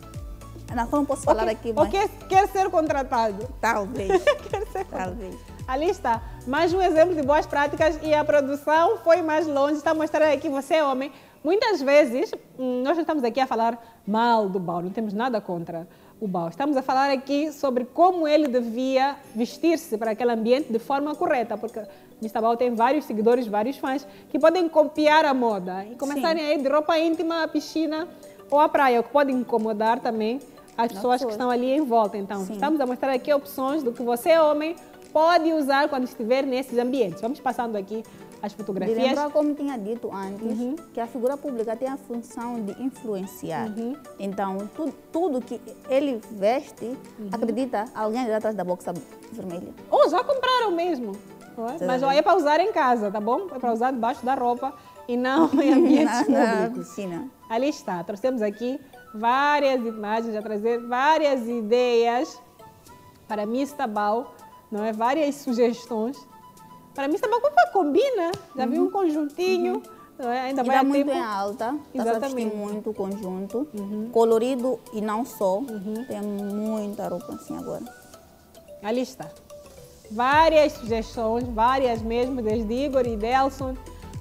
Não posso falar aqui, mas... Ou quer ser contratado? Talvez. Quer ser talvez. Ali está. Mais um exemplo de boas práticas e a produção foi mais longe. Está mostrando aqui, você é homem. Muitas vezes, nós não estamos aqui a falar mal do Bao, não temos nada contra o Bao. Estamos a falar aqui sobre como ele devia vestir-se para aquele ambiente de forma correta, porque Mistabao tem vários seguidores, vários fãs, que podem copiar a moda e começarem a ir de roupa íntima à piscina ou à praia, o que pode incomodar também as pessoas que estão ali em volta. Então, estamos a mostrar aqui opções do que você, homem, pode usar quando estiver nesses ambientes. Vamos passando aqui as fotografias. De lembrar, como tinha dito antes, que a figura pública tem a função de influenciar. Então, tudo que ele veste, acredita, alguém está atrás da boxa vermelha. Ou já compraram mesmo. Mas é para usar em casa, tá bom? É para usar debaixo da roupa e não em ambientes públicos. Piscina. Ali está, trouxemos aqui várias imagens, a trazer várias ideias para Mistabao, não é? Várias sugestões. Para Mistabao, como combina? Já viu um conjuntinho, não é? Ainda vai dá muito em alta, está a vestir muito o conjunto, colorido e não só. Tem muita roupa assim agora. Ali está. Várias sugestões, várias mesmo, desde Igor e Delson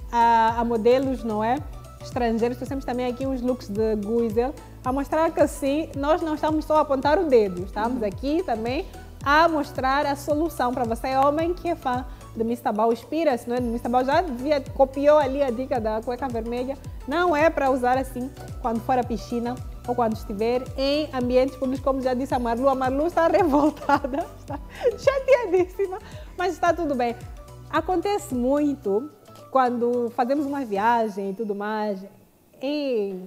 a modelos, não é? Estrangeiros. Trouxemos também aqui uns looks de Guizel, a mostrar que sim, nós não estamos só a apontar o dedo, estamos aqui também a mostrar a solução para você, homem, que é fã de Mistabao, inspira-se, não é? Mistabao já copiou ali a dica da cueca vermelha, não é para usar assim quando for à piscina ou quando estiver em ambientes públicos, como já disse a Marlu está revoltada, está chateadíssima, mas está tudo bem. Acontece muito que quando fazemos uma viagem e tudo mais, em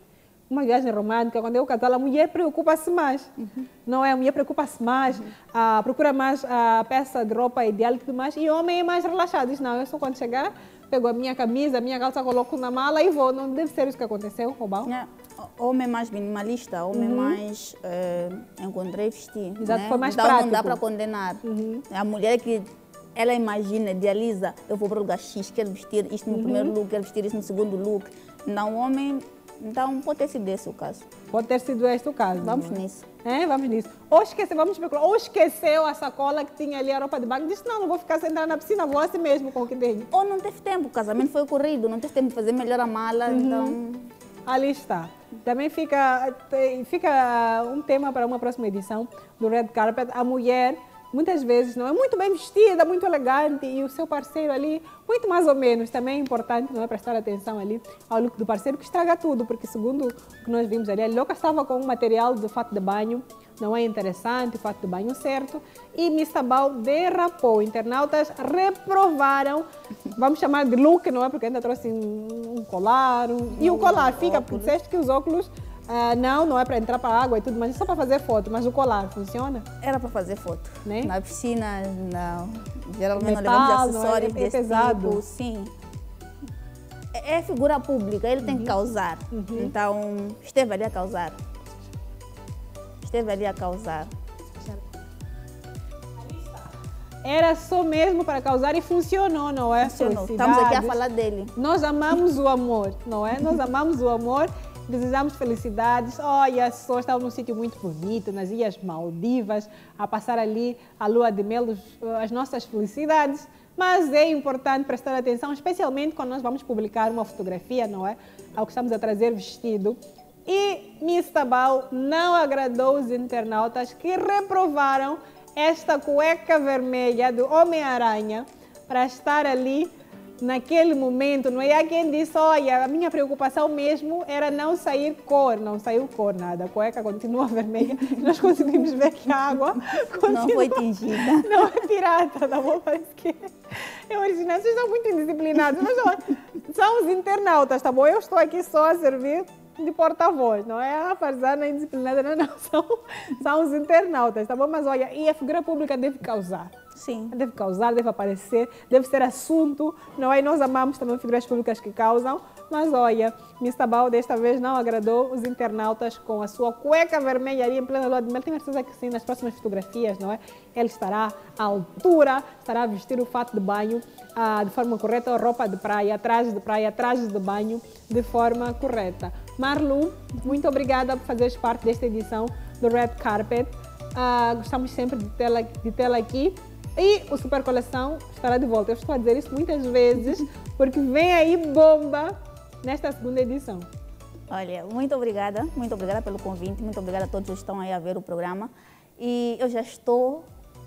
uma viagem romântica, quando é o casal, a mulher preocupa-se mais. Não é? A mulher preocupa-se mais, procura mais a peça de roupa ideal e tudo mais, e o homem é mais relaxado. Diz, não, eu só quando chegar, pego a minha camisa, a minha calça, coloco na mala e vou. Não deve ser isso que aconteceu, Robão? Homem mais minimalista, homem mais encontrei vestir. Exato, né? foi mais então, prático. Não dá para condenar. A mulher que ela imagina, idealiza, eu vou para o lugar X, quero vestir isto no primeiro look, quero vestir isso no segundo look. Não, o homem, então pode ter sido esse o caso. Pode ter sido este o caso. Vamos nisso. Vamos nisso. Ou esqueceu, vamos especular, ou esqueceu a sacola que tinha ali a roupa de banho, disse, não vou ficar sem entrar na piscina, vou assim mesmo com o que tenho. Ou não teve tempo, o casamento foi corrido, não teve tempo de fazer melhor a mala, então... Ali está. Também fica um tema para uma próxima edição do Red Carpet. A mulher, muitas vezes, não é muito bem vestida, muito elegante, e o seu parceiro ali, muito mais ou menos. Também é importante, não é, prestar atenção ali ao look do parceiro, que estraga tudo, porque segundo o que nós vimos ali, a Loca estava com um material do fato de banho, não é interessante, o fato de banho certo, e Miss Tabau derrapou. Internautas reprovaram, vamos chamar de look, não é, porque ainda trouxe um colar, e o colar fica, porque disseste que os óculos não é para entrar para a água e tudo, mas é só para fazer foto. Mas o colar funciona? Era para fazer foto. Né? Na piscina, geralmente metal, não levamos acessórios é desse pesado. tipo. Sim. É figura pública, ele tem que causar. Então, esteve ali a causar. Esteve ali a causar. Era só mesmo para causar e funcionou, não é? Funcionou. Estamos aqui a falar dele. Nós amamos o amor, não é? Nós amamos o amor, desejamos felicidades. Olha, só estava num sítio muito bonito, nas Ilhas Maldivas, a passar ali a lua de mel, as nossas felicidades. Mas é importante prestar atenção, especialmente quando nós vamos publicar uma fotografia, não é? Ao que estamos a trazer vestido. E Miss Tabau não agradou os internautas que reprovaram esta cueca vermelha do Homem-Aranha para estar ali naquele momento, não é? E há quem disse, olha, a minha preocupação mesmo era não sair cor, não saiu cor nada, a cueca continua vermelha, nós conseguimos ver que a água continua, não foi tingida. Não é pirata, tá bom? Parece que é original, vocês são muito indisciplinados, mas olha, são os internautas, tá bom? Eu estou aqui só a servir de porta-voz, não é a Farzana indisciplinada, não, são os internautas, tá bom? Mas olha, e a figura pública deve causar. Sim. Deve causar, deve aparecer, deve ser assunto, não é? E nós amamos também figuras públicas que causam, mas olha, Miss Tabau desta vez não agradou os internautas com a sua cueca vermelha ali em plena lua de mel. Tenho certeza que sim, nas próximas fotografias, não é? Ele estará à altura, estará a vestir o fato de banho de forma correta, roupa de praia, trajes de banho de forma correta. Marlu, muito obrigada por fazeres parte desta edição do Red Carpet. Gostamos sempre de tê-la aqui. E o Super Coleção estará de volta. Eu estou a dizer isso muitas vezes, porque vem aí bomba nesta segunda edição. Olha, muito obrigada pelo convite, muito obrigada a todos que estão aí a ver o programa. E eu já estou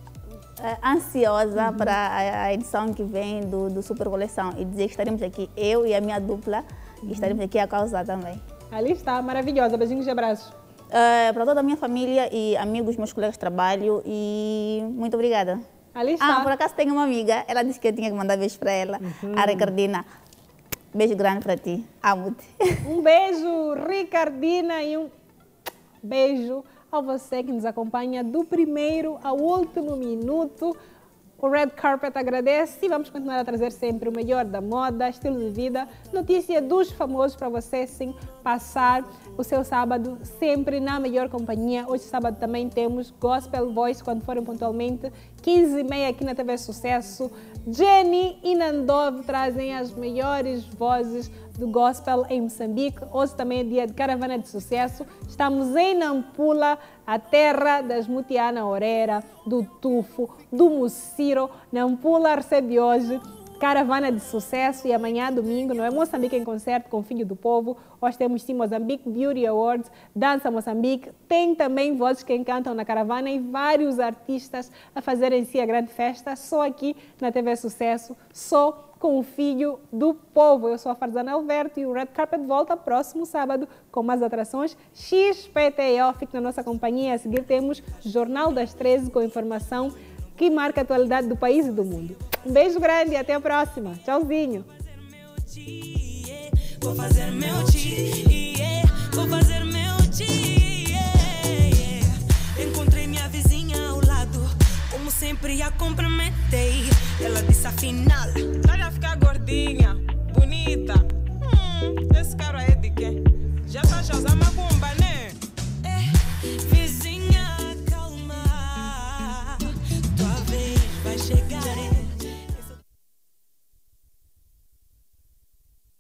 ansiosa para a edição que vem do Super Coleção e dizer que estaremos aqui, eu e a minha dupla, e estaremos aqui a causar também. Ali está, maravilhosa. Beijinhos e abraços. Para toda a minha família e amigos, meus colegas de trabalho, e muito obrigada. Ali está. Por acaso tenho uma amiga, ela disse que eu tinha que mandar beijo para ela, a Ricardina. Beijo grande para ti, amo-te. Um beijo, Ricardina, e um beijo a você que nos acompanha do primeiro ao último minuto. O Red Carpet agradece e vamos continuar a trazer sempre o melhor da moda, estilo de vida, notícia dos famosos para você sim passar o seu sábado sempre na melhor companhia. Hoje sábado também temos Gospel Voice, quando forem pontualmente 15h30 aqui na TV Sucesso. Jenny e Nandov trazem as melhores vozes do gospel em Moçambique. Hoje também é dia de Caravana de Sucesso. Estamos em Nampula, a terra das Mutiana Orera, do Tufo, do Muciro. Nampula recebe hoje Caravana de Sucesso e amanhã, domingo, não é? Moçambique em concerto com o Filho do Povo. Hoje temos sim Moçambique Beauty Awards, Dança Moçambique. Tem também vozes que encantam na caravana e vários artistas a fazerem si a grande festa, só aqui na TV Sucesso, só com o Filho do Povo. Eu sou a Farzana Alberto e o Red Carpet volta próximo sábado com mais atrações XPTO. Fique na nossa companhia. A seguir temos Jornal das 13 com informação que marca a atualidade do país e do mundo. Um beijo grande e até a próxima. Tchauzinho. Vou fazer meu dia. vou fazer meu dia. Encontrei minha vizinha ao lado, como sempre a cumprimentei. Ela disse afinal, vai a ficar gordinha, bonita. Esse cara é de quem? Já tá a usar macumba, né?